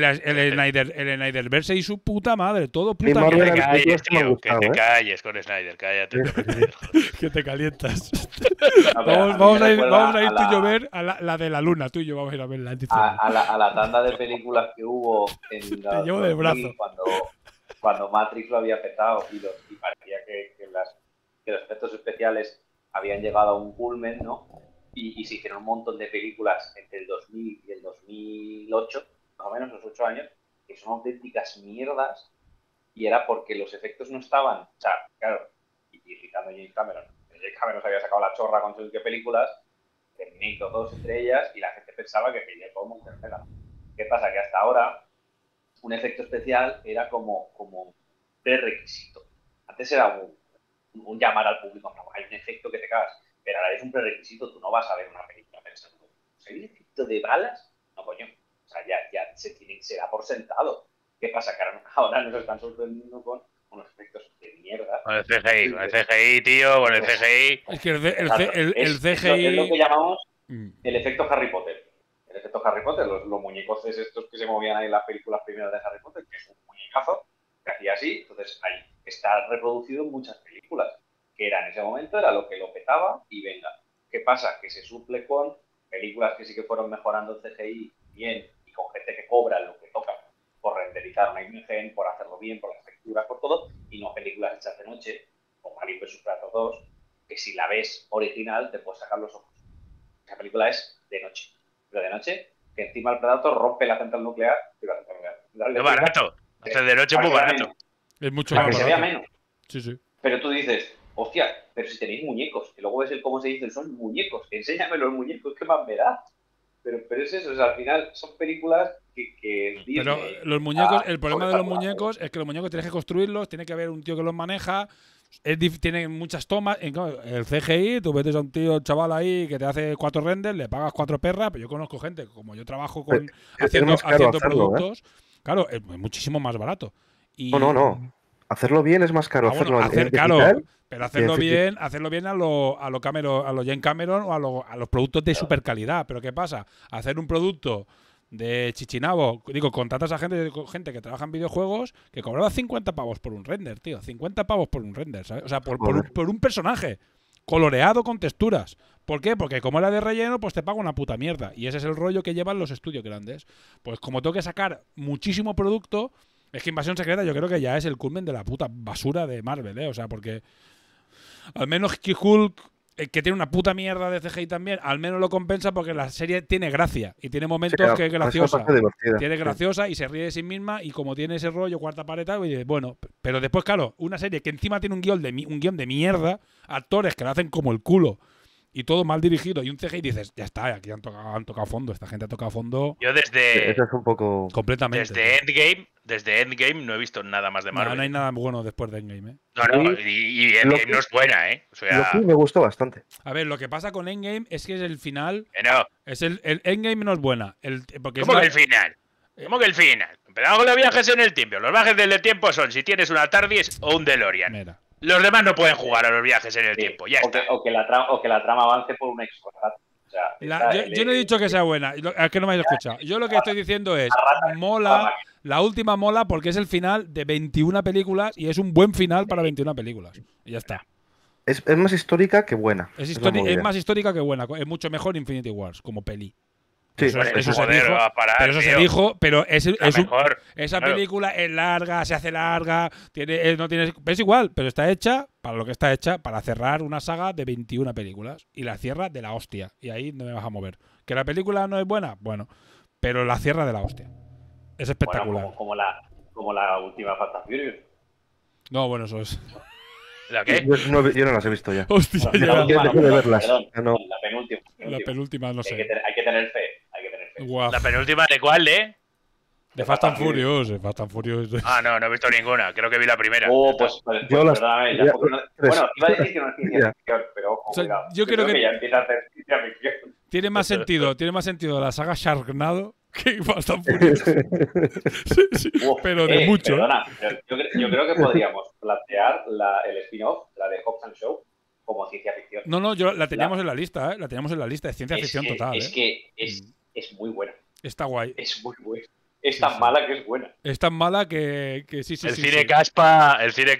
el Snyderverse y su puta madre, todo puta Marvel Que te mierda. calles, me ha tío, gustado, que te ¿eh? calles con Snyder, cállate. Que te calientas. A ver, Vamos me a ir recuerda tú y yo a ver a la de la luna, tú y yo vamos a ir a ver la a la tanda de películas que hubo en Te llevo del brazo. cuando Matrix lo había petado y parecía que los efectos especiales habían llegado a un culmen, ¿no? Y se hicieron un montón de películas entre el 2000 y el 2008, más o menos, los 8 años, que son auténticas mierdas, y era porque los efectos no estaban, o sea, claro, irritando a James Cameron. James Cameron se había sacado la chorra con sus películas, Terminator 2 entre ellas, y la gente pensaba que quería todo en tercera. ¿Qué pasa? Que hasta ahora un efecto especial era como prerequisito. Antes era un llamar al público, no, hay un efecto que te cagas, pero ahora es un prerequisito, tú no vas a ver una película pensando, ¿hay un efecto de balas? No, coño, o sea, ya se da por sentado. ¿Qué pasa? Que ahora nos están sorprendiendo con unos efectos de mierda. Con el CGI, tío, con el CGI. Es que el CGI... Es lo que llamamos el efecto Harry Potter. El efecto Harry Potter, los muñecos estos que se movían ahí en las películas primeras de Harry Potter, que es un muñecazo que hacía así, entonces ahí está reproducido en muchas películas, que en ese momento era lo que lo petaba y venga. ¿Qué pasa? Que se suple con películas que sí que fueron mejorando el CGI bien y con gente que cobra lo que toca por renderizar una imagen, por hacerlo bien, por las texturas, por todo, y no películas hechas de noche, como Alien vs Predator 2, que si la ves original te puedes sacar los ojos. Esa película es de noche, pero de noche, que encima el Predator rompe la central nuclear. Es barato. Hacer de noche es muy barato. Es mucho para más que se vea barato. menos. Sí. Pero tú dices, hostia, pero si tenéis muñecos, y luego ves cómo se dice, son muñecos, enséñame los muñecos, ¿qué más me da? Pero es eso, o sea, al final son películas que pero los muñecos, el problema de los muñecos es que los muñecos tienes que construirlos, tiene que haber un tío que los maneja, tienen muchas tomas. El CGI, tú metes a un tío, chaval ahí que te hace 4 renders, le pagas 4 perras, pero yo conozco gente, como yo trabajo con haciendo productos, claro, es muchísimo más barato. Y, No. Hacerlo bien es más caro. Bueno, pero hacerlo bien a lo Cameron, a lo James Cameron o a los productos de super calidad. Pero ¿qué pasa? Hacer un producto de chichinabo, contratas a gente que trabaja en videojuegos que cobraba 50 pavos por un render, tío. 50 pavos por un render, ¿sabes? O sea, por un personaje coloreado con texturas. ¿Por qué? Porque como era de relleno, pues te paga una puta mierda. Y ese es el rollo que llevan los estudios grandes. Pues como tengo que sacar muchísimo producto, es que Invasión Secreta yo creo que ya es el culmen de la puta basura de Marvel, ¿eh? O sea, porque al menos Hulk, que tiene una puta mierda de CGI también, al menos lo compensa porque la serie tiene gracia y tiene momentos que es graciosa. Tiene graciosa y se ríe de sí misma y como tiene ese rollo cuarta pared, bueno, pero después, claro, una serie que encima tiene un guión de mierda, actores que lo hacen como el culo y todo mal dirigido y un CGI, dices, ya está, aquí han tocado fondo, esta gente ha tocado fondo. Yo Eso es un poco... completamente. Desde Endgame no he visto nada más de Marvel. No hay nada bueno después de Endgame, ¿eh? No, y Endgame no es buena, ¿eh? O sea, Loki me gustó bastante. A ver, lo que pasa con Endgame es que es el final. no. Es el Endgame no es buena. Porque ¿Cómo es que el final? ¿Cómo que el final? Empezamos con los viajes en el tiempo. Los viajes del tiempo son si tienes una TARDIS o un DeLorean. Mira. Los demás no pueden jugar a los viajes en el tiempo. Ya está. O que la trama avance por un extra. O sea, Yo no he dicho que sea buena. Es que no me habéis escuchado. Yo lo que estoy diciendo es, mola. La última mola porque es el final de 21 películas y es un buen final para 21 películas. Y ya está. Es más histórica que buena. Es más histórica que buena. Es mucho mejor Infinity Wars como peli. Sí, Eso se joder, dijo, va a parar, pero eso se tío. dijo, pero Mejor. esa Claro. película es larga, se hace larga, no tiene, es igual, pero está hecha para lo que está hecha, para cerrar una saga de 21 películas y la cierra de la hostia y ahí no me vas a mover. ¿Que la película no es buena? Bueno, pero la cierra de la hostia. Es espectacular. Bueno, como la última Fast and Furious. No, bueno, eso es. ¿La qué? Yo no las he visto ya. Hostia, No, ya. la última, dejé de verlas. perdón, Ya no. la penúltima. La penúltima, no sé. Hay que tener fe. Guau. ¿La penúltima de cuál, De Fast and Furious. Fast and Furious. Ah, no he visto ninguna. Creo que vi la primera. Pues Yo las- perdóname, ya- porque bueno, iba a decir que no es ciencia ficción, pero ojo, O sea, cuidado. yo creo que- ya empieza a hacer ciencia ficción. Tiene más sentido la saga Sharknado que Fast and Furious. Sí, pero de mucho. Perdona, pero yo creo que podríamos plantear el spin-off, la de Hobbs and Shaw, como ciencia ficción. No, yo la teníamos en la lista, ¿eh? La teníamos en la lista. Es ciencia ficción total, Es ¿eh? que es muy buena. Está guay. Es muy buena. Es tan mala que es buena. Es tan mala que sí. El cine Caspa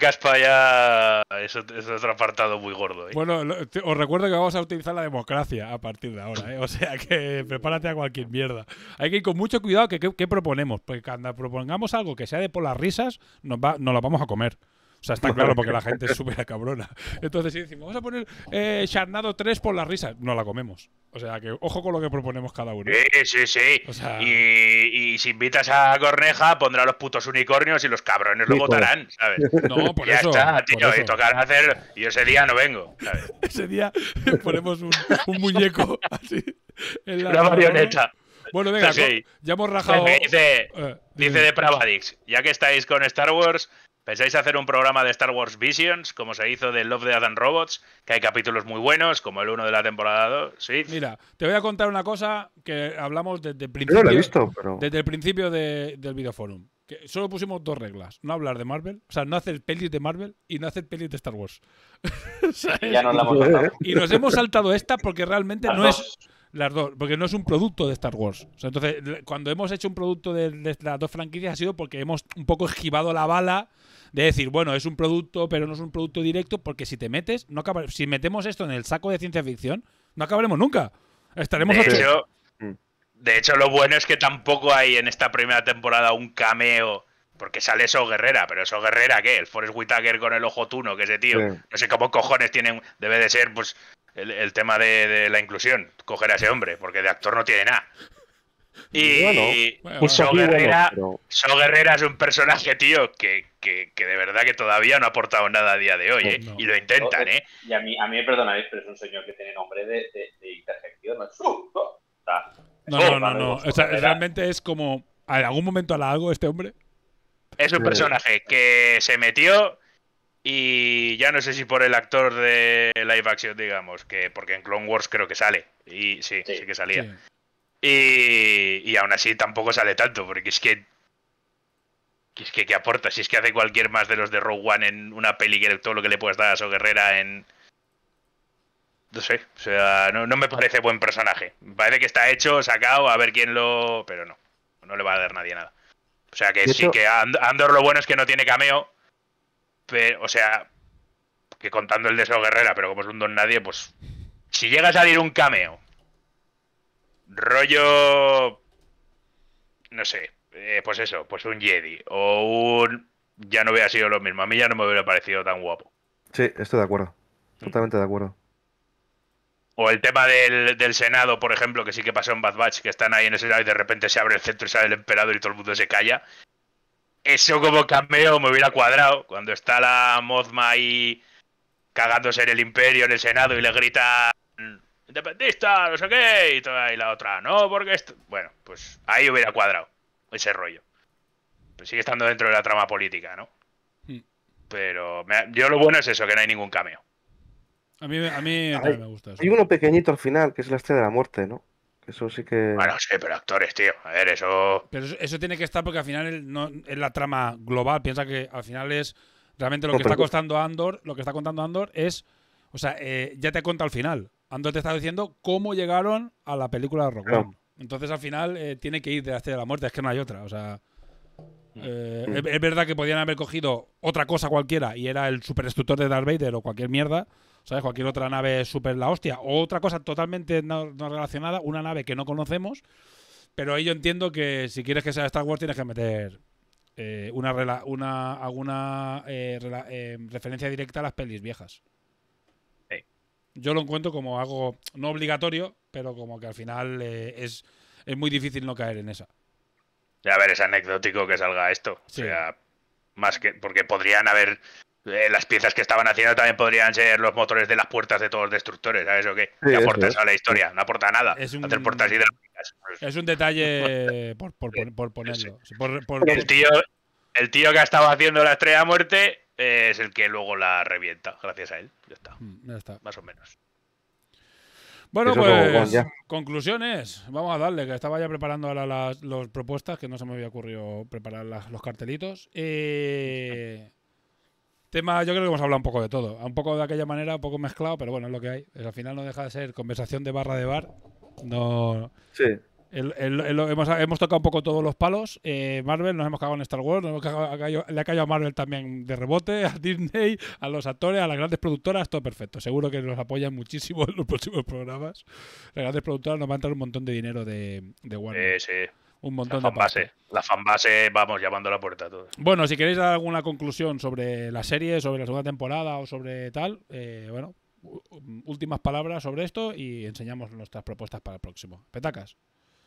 ya es otro apartado muy gordo. Bueno, os recuerdo que vamos a utilizar la democracia a partir de ahora, ¿eh? O sea que prepárate a cualquier mierda. Hay que ir con mucho cuidado ¿qué proponemos? Porque cuando propongamos algo que sea de por las risas, nos lo vamos a comer. O sea, está claro porque la gente es súper cabrona. Entonces, si decimos, vamos a poner Sharknado 3 por las risas, no la comemos. O sea, que ojo con lo que proponemos cada uno. Sí. O sea, Y si invitas a Corneja, pondrá los putos unicornios y los cabrones lo votarán, ¿sabes? No, por ya eso. está, tío. por eso. Y tocará hacer. Y ese día no vengo, ¿sabes? Ese día ponemos un muñeco así. En Una marioneta. Bueno, venga, Sí. ya hemos rajado. Dice dime. de Pravadix, ya que estáis con Star Wars, ¿pensáis hacer un programa de Star Wars Visions, como se hizo de Love, Death and Robots? Que hay capítulos muy buenos, como el 1 de la temporada 2. Sí. Mira, te voy a contar una cosa que hablamos desde el Yo principio. no la he visto, pero... Desde el principio del videoforum. Que solo pusimos 2 reglas. No hablar de Marvel. O sea, no hacer pelis de Marvel y no hacer pelis de Star Wars. ¿Sabes? Ya nos la hemos saltado. Y nos hemos saltado esta porque realmente Las no dos. es... Las dos, porque no es un producto de Star Wars. O sea, entonces, cuando hemos hecho un producto de las dos franquicias ha sido porque hemos un poco esquivado la bala de decir, bueno, es un producto, pero no es un producto directo, porque si te metes, si metemos esto en el saco de ciencia ficción, no acabaremos nunca. Estaremos De hecho, lo bueno es que tampoco hay en esta primera temporada un cameo. Porque sale So Guerrera, pero So Guerrera, ¿qué? El Forrest Whitaker con el ojo tuno, que ese tío, Sí. no sé cómo cojones tienen, debe de ser, pues, el tema de la inclusión, coger a ese hombre, porque de actor no tiene nada. Y Bueno, So Aquí, bueno, Guerrera, pero- So Guerrera es un personaje, tío, que de verdad que todavía no ha aportado nada a día de hoy, ¿eh? No. Y lo intentan, ¿eh? Y a mí me perdonaréis, pero es un señor que tiene nombre de interjección. ¿No? No. O sea, realmente es como. ¿En algún momento hará algo este hombre? Es un personaje que se metió y ya no sé si por el actor de live action, digamos, que porque en Clone Wars creo que sale. Y sí que salía. Sí. Y aún así tampoco sale tanto, porque es que ¿qué aporta? Si es que hace cualquier más de los de Rogue One en una peli, que todo lo que le puedas dar a So Guerrera en... No sé, o sea, no me parece buen personaje. Me parece que está hecho, sacado, a ver quién lo... Pero no le va a dar nadie nada. O sea, que De sí, hecho- que Andor lo bueno es que no tiene cameo, pero, o sea, que contando el de So Guerrera, pero como es un don nadie, pues... Si llega a salir un cameo, rollo... No sé, pues eso, pues un Jedi o un... Ya no hubiera sido lo mismo, a mí ya no me hubiera parecido tan guapo. Sí, estoy de acuerdo. Totalmente de acuerdo. O el tema del Senado, por ejemplo, que sí que pasó en Bad Batch, que están ahí en el Senado y de repente se abre el centro y sale el emperador y todo el mundo se calla. Eso como cameo me hubiera cuadrado. Cuando está la Mothma ahí cagándose en el Imperio, en el Senado, y le grita independista, no sé qué, y la otra, no, porque esto... Bueno, pues ahí hubiera cuadrado ese rollo. Pues sigue estando dentro de la trama política, ¿no? Pero yo lo bueno es eso, que no hay ningún cameo. A mí también me gusta eso. Hay uno pequeñito al final, que es la Estrella de la Muerte, ¿no? Eso sí que... Bueno, sí, pero actores, tío. A ver, eso... Pero eso tiene que estar porque al final no es la trama global. Piensa que al final es realmente lo que está contando Andor. Lo que está contando Andor es... O sea, ya te cuenta al final. Andor te está diciendo cómo llegaron a la película de Rogue One. Entonces al final tiene que ir de la Estrella de la Muerte. Es que no hay otra. O sea... es verdad que podían haber cogido otra cosa cualquiera y era el superdestructor de Darth Vader o cualquier mierda, ¿sabes? Cualquier otra nave super la hostia o otra cosa totalmente no relacionada, una nave que no conocemos, pero ahí yo entiendo que si quieres que sea Star Wars tienes que meter alguna referencia directa a las pelis viejas. Yo lo encuentro como algo no obligatorio, pero como que al final es muy difícil no caer en esa. A ver, es anecdótico que salga esto. Sí. O sea, más que... Porque podrían haber... las piezas que estaban haciendo también podrían ser los motores de las puertas de todos los destructores, ¿sabes o qué? Sí, ¿qué aporta eso a la historia? No aporta nada. Hacer puertas hidráulicas. Es un detalle por ponerlo. Sí. El tío que ha estado haciendo la Estrella de Muerte es el que luego la revienta, gracias a él. Ya está. Más o menos. Bueno, pues conclusiones. Vamos a darle, que estaba ya preparando ahora las propuestas, que no se me había ocurrido preparar los cartelitos. Tema, yo creo que hemos hablado un poco de todo. Un poco de aquella manera, un poco mezclado, pero bueno, es lo que hay. Al final no deja de ser conversación de barra de bar. No. Sí. Hemos tocado un poco todos los palos. Marvel, nos hemos cagado en Star Wars, le ha caído a Marvel también de rebote, a Disney, a los actores, a las grandes productoras, todo perfecto. Seguro que nos apoyan muchísimo en los próximos programas. Las grandes productoras nos van a entrar un montón de dinero de Warner. Sí. Un montón La fanbase, vamos, llamando a la puerta a todos. Bueno, si queréis dar alguna conclusión sobre la serie, sobre la segunda temporada o sobre tal, bueno, últimas palabras sobre esto y enseñamos nuestras propuestas para el próximo. Petacas.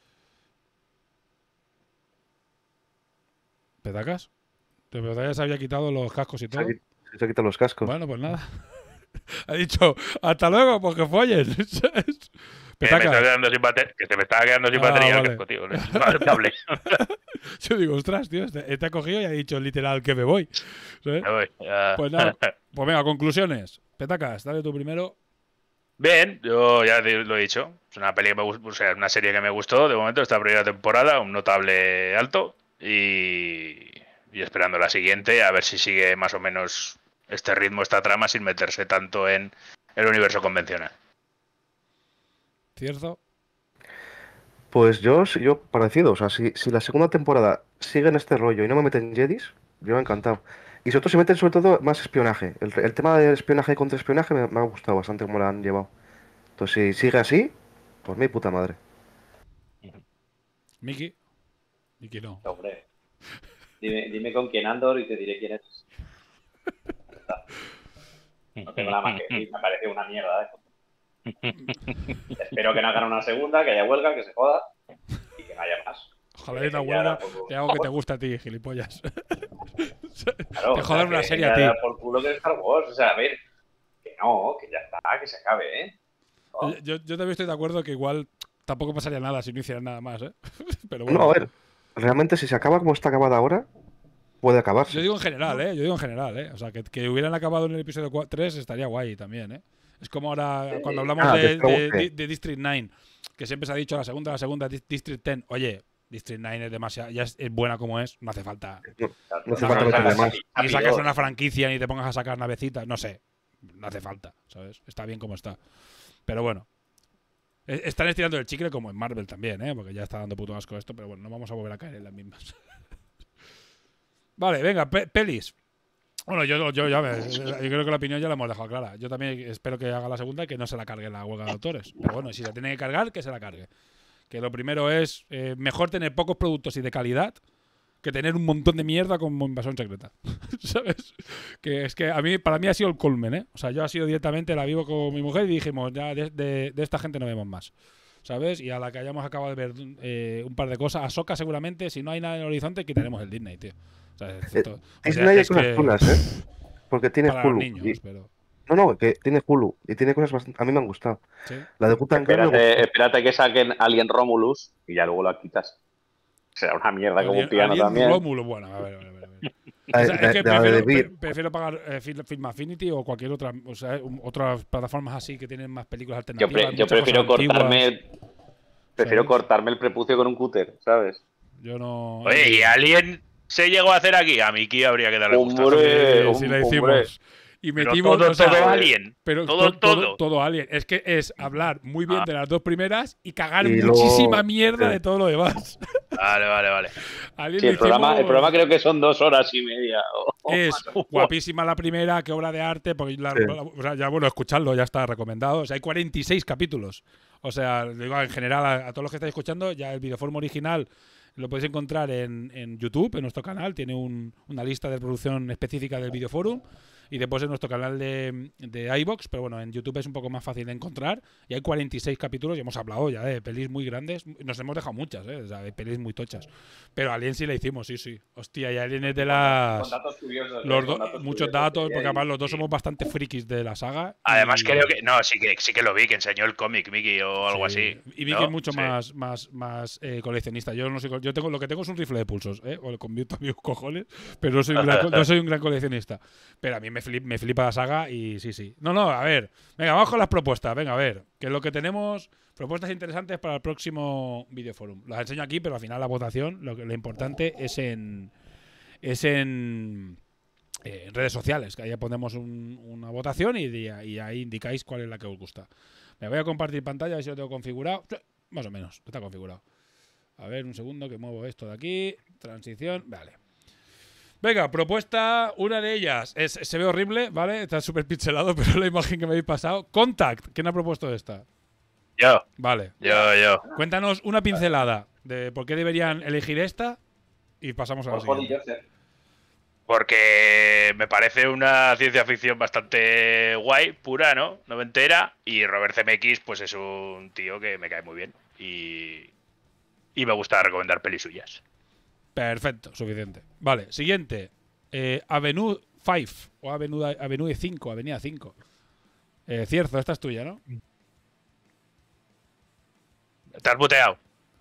¿Petacas? ¿Te se había quitado los cascos y todo? Se ha quitado los cascos. Bueno, pues nada. Ha dicho, hasta luego, porque follen. Que se me estaba quedando sin batería el casco, tío. Yo digo, ostras, tío, te ha cogido y ha dicho literal que me voy. ¿Sabes? Me voy. Pues nada. Pues venga, conclusiones. Petacas, dale tú primero. Bien, yo ya lo he dicho. Es una peli que me gustó, o sea, una serie que me gustó. De momento, esta primera temporada, un notable alto. Y esperando la siguiente, a ver si sigue más o menos este ritmo, esta trama, sin meterse tanto en el universo convencional. ¿Cierto? Pues yo parecido. O sea, si la segunda temporada sigue en este rollo y no me meten Jedis, yo encantado. Y sobre todo si meten sobre todo más espionaje. El tema de espionaje contra espionaje me ha gustado bastante cómo lo han llevado. Entonces, si sigue así, pues mi puta madre. Miki no. Hombre, dime con quién Andor y te diré quién es. No tengo nada más que decir, me parece una mierda. Espero que no hagan una segunda, que haya huelga, que se joda y que no haya más. Ojalá haya una huelga de algo que te gusta a ti, gilipollas. Claro, te jodan una serie a ti. Por culo que es Star Wars, o sea, a ver, que ya está, que se acabe, ¿eh? Oh. Yo también estoy de acuerdo que igual tampoco pasaría nada si no hicieran nada más, ¿eh? Pero bueno. No, a ver, realmente si se acaba como está acabada ahora, puede acabarse. Yo digo en general, ¿eh? O sea, que hubieran acabado en el episodio 3 estaría guay también, ¿eh? Es como ahora cuando hablamos de District 9, que siempre se ha dicho la segunda, District 10. Oye, District 9 es demasiado, ya es buena como es, no hace falta. No hace falta meterle más. Ni sacas una franquicia ni te pongas a sacar navecitas, no sé. No hace falta, ¿sabes? Está bien como está. Pero bueno. Están estirando el chicle como en Marvel también, ¿eh? Porque ya está dando puto asco esto, pero bueno, no vamos a volver a caer en las mismas. Vale, venga, pelis. Bueno, yo creo que la opinión ya la hemos dejado clara. Yo también espero que haga la segunda y que no se la cargue la huelga de autores. Pero bueno, si la tiene que cargar, que se la cargue. Que lo primero es mejor tener pocos productos y de calidad que tener un montón de mierda como Invasión Secreta. ¿Sabes? Que es que para mí ha sido el culmen, ¿eh? O sea, yo ha sido directamente, la vivo con mi mujer y dijimos, ya de esta gente no vemos más. ¿Sabes? Y a la que hayamos acabado de ver un par de cosas, Ahsoka seguramente, si no hay nada en el horizonte, quitaremos el Disney, tío. O sea, Disney hay cosas chulas, ¿eh? Porque tienes para Hulu. Los niños, pero... No, que tiene Hulu y tiene cosas bastante. A mí me han gustado. Sí. La de Wu-Tang Clan me gustó. Espérate que saquen Alien Romulus y ya luego la quitas. Será una mierda como un piano también. Rómulo, bueno, a ver. La O sea, es que de Beer. prefiero pagar Film Affinity o cualquier otra, o sea, otras plataformas así que tienen más películas Yo, alternativas. yo muchas prefiero cosas prefiero ¿sabes? cortarme el prepucio con un cúter, ¿sabes? Yo no. Oye, ¿y Alien se llegó a hacer aquí? A Miki habría que darle gusto. Hombre, Sí, la hombre. hicimos. Y Pero metimos todo, o sea, todo Alien. Pero Todo. todo Alien. Es que es hablar muy bien de las dos primeras y cagar Y muchísima luego- mierda sí. de todo lo demás. Vale. Alien Sí, lo el programa hicimos- creo que son 2 horas y media. Es guapísima la primera, qué obra de arte, porque Sí. o sea, ya bueno, escuchadlo, ya está recomendado. O sea, hay 46 capítulos. O sea, digo, en general, a todos los que estáis escuchando, ya el videoform original lo podéis encontrar en YouTube, en nuestro canal. Tiene una lista de producción específica del videoforum. Y después en nuestro canal de iVoox, pero bueno, en YouTube es un poco más fácil de encontrar. Y hay 46 capítulos y hemos hablado ya de pelis muy grandes. Nos hemos dejado muchas, o sea, de pelis muy tochas. Pero Alien sí la hicimos, sí. Hostia, y Alien es de las... Con datos curiosos. muchos datos, porque además los dos somos bastante frikis de la saga. Además y- creo que... No, sí que lo vi, que enseñó el cómic Miki o algo sí. así. Y Miki ¿no? es mucho Sí. más coleccionista. Yo no soy, yo tengo lo que tengo es un rifle de pulsos, o le convierto a mis cojones, pero no soy un gran coleccionista. Pero a mí me flipa la saga y sí. No, a ver. Venga, vamos con las propuestas. Venga, a ver. Que es lo que tenemos. Propuestas interesantes para el próximo videoforum. Las enseño aquí, pero al final la votación, lo importante es en redes sociales, que ahí ponemos una votación y ahí indicáis cuál es la que os gusta. Me voy a compartir pantalla, a ver si lo tengo configurado. Más o menos, está configurado. A ver, un segundo que muevo esto de aquí. Transición, vale. Venga, propuesta, una de ellas. Se ve horrible, ¿vale? Está súper pixelado, pero la imagen que me habéis pasado. Contact, ¿quién ha propuesto esta? Yo. Vale. Yo. Cuéntanos una pincelada de por qué deberían elegir esta y pasamos a la siguiente. Porque me parece una ciencia ficción bastante guay, pura, ¿no? Noventera. Y Robert Zemeckis, pues es un tío que me cae muy bien. Y me gusta recomendar pelis suyas. Perfecto, suficiente. Vale, siguiente. Avenue 5 o Avenue 5, Avenida 5. Cierzo, esta es tuya, ¿no? ¿Te has muteado?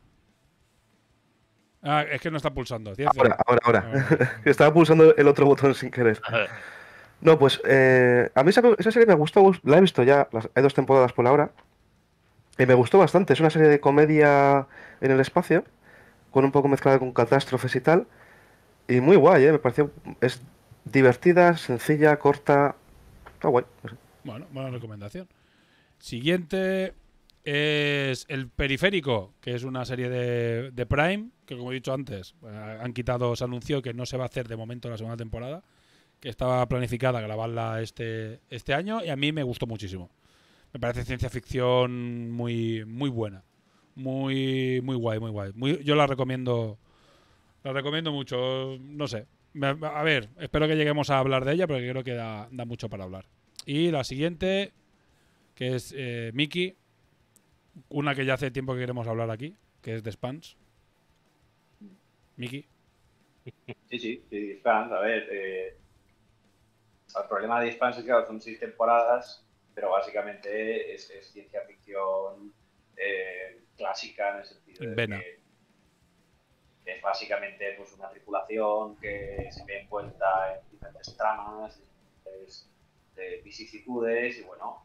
Ah, es que no está pulsando. Cierzo. Ahora. Estaba pulsando el otro botón sin querer. No, pues a mí esa serie me gustó, la he visto ya, hay 2 temporadas por ahora. Y me gustó bastante, es una serie de comedia en el espacio, con un poco mezclada con catástrofes y tal. Y muy guay, me pareció, es divertida, sencilla, corta, está guay. No sé. Bueno, buena recomendación. Siguiente es El Periférico, que es una serie de Prime, que como he dicho antes, se anunció que no se va a hacer de momento la segunda temporada, que estaba planificada grabarla este año y a mí me gustó muchísimo. Me parece ciencia ficción muy buena. Muy guay, muy guay. Yo la recomiendo mucho. No sé. A ver, espero que lleguemos a hablar de ella porque creo que da mucho para hablar. Y la siguiente, que es Miki, una que ya hace tiempo que queremos hablar aquí, que es The Expanse. Miki. Sí, The Expanse. A ver, el problema de The Expanse es que son 6 temporadas, pero básicamente es ciencia ficción clásica en el sentido de que es básicamente pues, una tripulación que se ve envuelta en diferentes tramas, diferentes vicisitudes y bueno,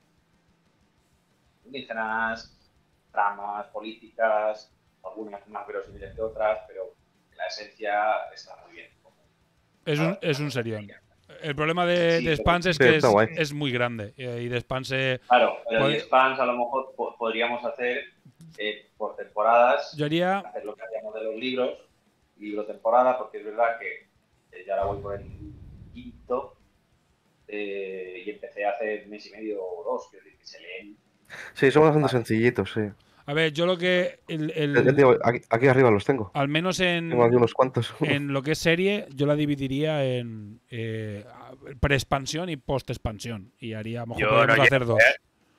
indígenas, tramas políticas, algunas más verosímiles que otras, pero la esencia está muy bien. Es un serión. El problema de Expanse es que es muy grande. Y de Expanse. Claro, pero de Expanse a lo mejor podríamos hacer por temporadas. Yo haría. Hacer lo que hacíamos de los libros, libro-temporada, porque es verdad que ya ahora voy por el 5º y empecé hace 1 mes y medio o 2, que se leen. Sí, son bastante sencillitos, sí. A ver, yo lo que. Aquí arriba los tengo. Al menos tengo aquí unos cuantos. En lo que es serie, yo la dividiría en pre-expansión y post-expansión. Y haría, a lo mejor podríamos hacer 2.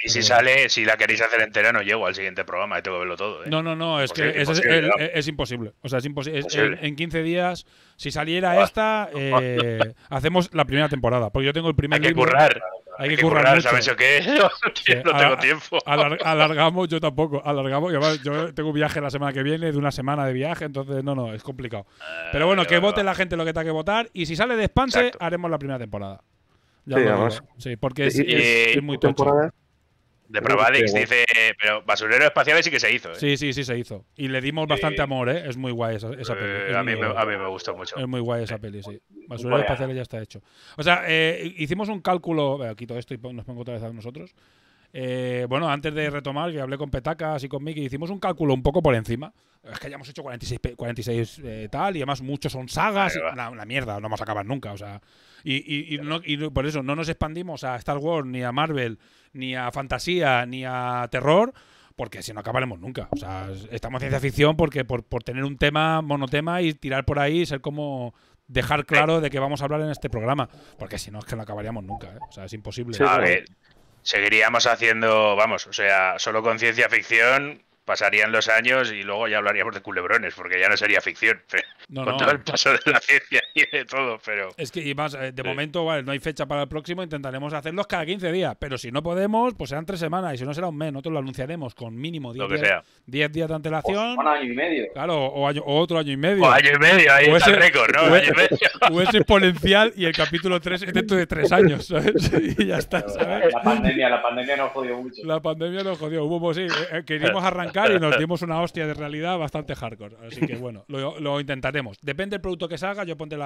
Y si sale, si la queréis hacer entera, no llego al siguiente programa, tengo que verlo todo. No, es que es imposible. O sea, es imposible. En 15 días, si saliera esta, hacemos la primera temporada. Porque yo tengo el primer libro. Hay que currar mucho. ¿Sabes qué? No tengo tiempo. Alargamos, yo tampoco. Alargamos. Y además, yo tengo un viaje la semana que viene, de una semana de viaje, entonces no, es complicado. Pero bueno, que vote la gente lo que tenga que votar. Y si sale de Expanse, haremos la primera temporada. Ya sí, además. Sí, porque es muy tocho. De Probadix dice, pero Basurero Espaciales sí que se hizo. Sí, se hizo. Y le dimos bastante amor, ¿eh? Es muy guay esa peli. A mí me gustó mucho. Es muy guay esa peli, sí. Basurero Espaciales ya está hecho. O sea, hicimos un cálculo. Quito esto y nos pongo otra vez a nosotros. Bueno, antes de retomar, que hablé con Petacas y con Miki, hicimos un cálculo un poco por encima. Es que hayamos hecho 46 tal, y además muchos son sagas. Una mierda, no vamos a acabar nunca. O sea, y por eso no nos expandimos a Star Wars, ni a Marvel, ni a fantasía, ni a terror, porque si no acabaremos nunca. O sea, estamos en ciencia ficción porque por tener un tema, monotema, y tirar por ahí, ser como dejar claro de que vamos a hablar en este programa. Porque si no, es que no acabaríamos nunca, ¿eh? O sea, es imposible. Sí, seguiríamos haciendo, vamos, o sea, solo con ciencia ficción pasarían los años y luego ya hablaríamos de culebrones, porque ya no sería ficción, pero con todo el paso de la ciencia y de todo, pero... Es que, y más, de momento, vale, no hay fecha para el próximo, intentaremos hacerlos cada 15 días, pero si no podemos, pues serán 3 semanas, y si no será un mes, nosotros lo anunciaremos con mínimo 10 días de antelación. Un año y medio. Claro, o otro año y medio. O año y medio, ahí está el récord, ¿no? O es exponencial y el capítulo 3 es dentro de 3 años, ¿sabes? Y ya está, ¿sabes? La pandemia nos jodió mucho. La pandemia nos jodió. Queríamos arrancar y nos dimos una hostia de realidad bastante hardcore. Así que bueno, lo intentaremos. Depende del producto que salga. Yo pondré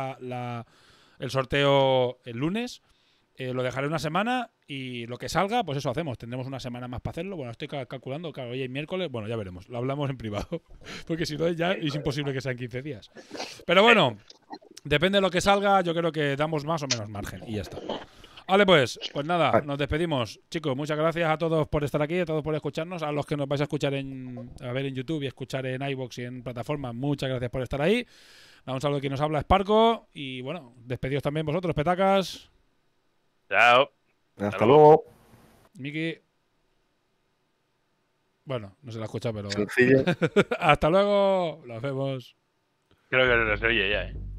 el sorteo el lunes. Lo dejaré una semana y lo que salga, pues eso hacemos. Tendremos una semana más para hacerlo. Bueno, estoy calculando. Claro, hoy es miércoles. Bueno, ya veremos. Lo hablamos en privado. Porque si no, ya es imposible que sean 15 días. Pero bueno, depende de lo que salga. Yo creo que damos más o menos margen. Y ya está. Vale, pues nada, nos despedimos. Chicos, muchas gracias a todos por estar aquí, a todos por escucharnos, a los que nos vais a escuchar a ver en YouTube y escuchar en iVoox y en plataformas, muchas gracias por estar ahí. Un saludo a quien nos habla, Sparco, y bueno, despedidos también vosotros, Petacas. Chao. Hasta luego. Miki. Bueno, no se la escucha, pero... Sencillo. Hasta luego, nos vemos. Creo que no se oye ya,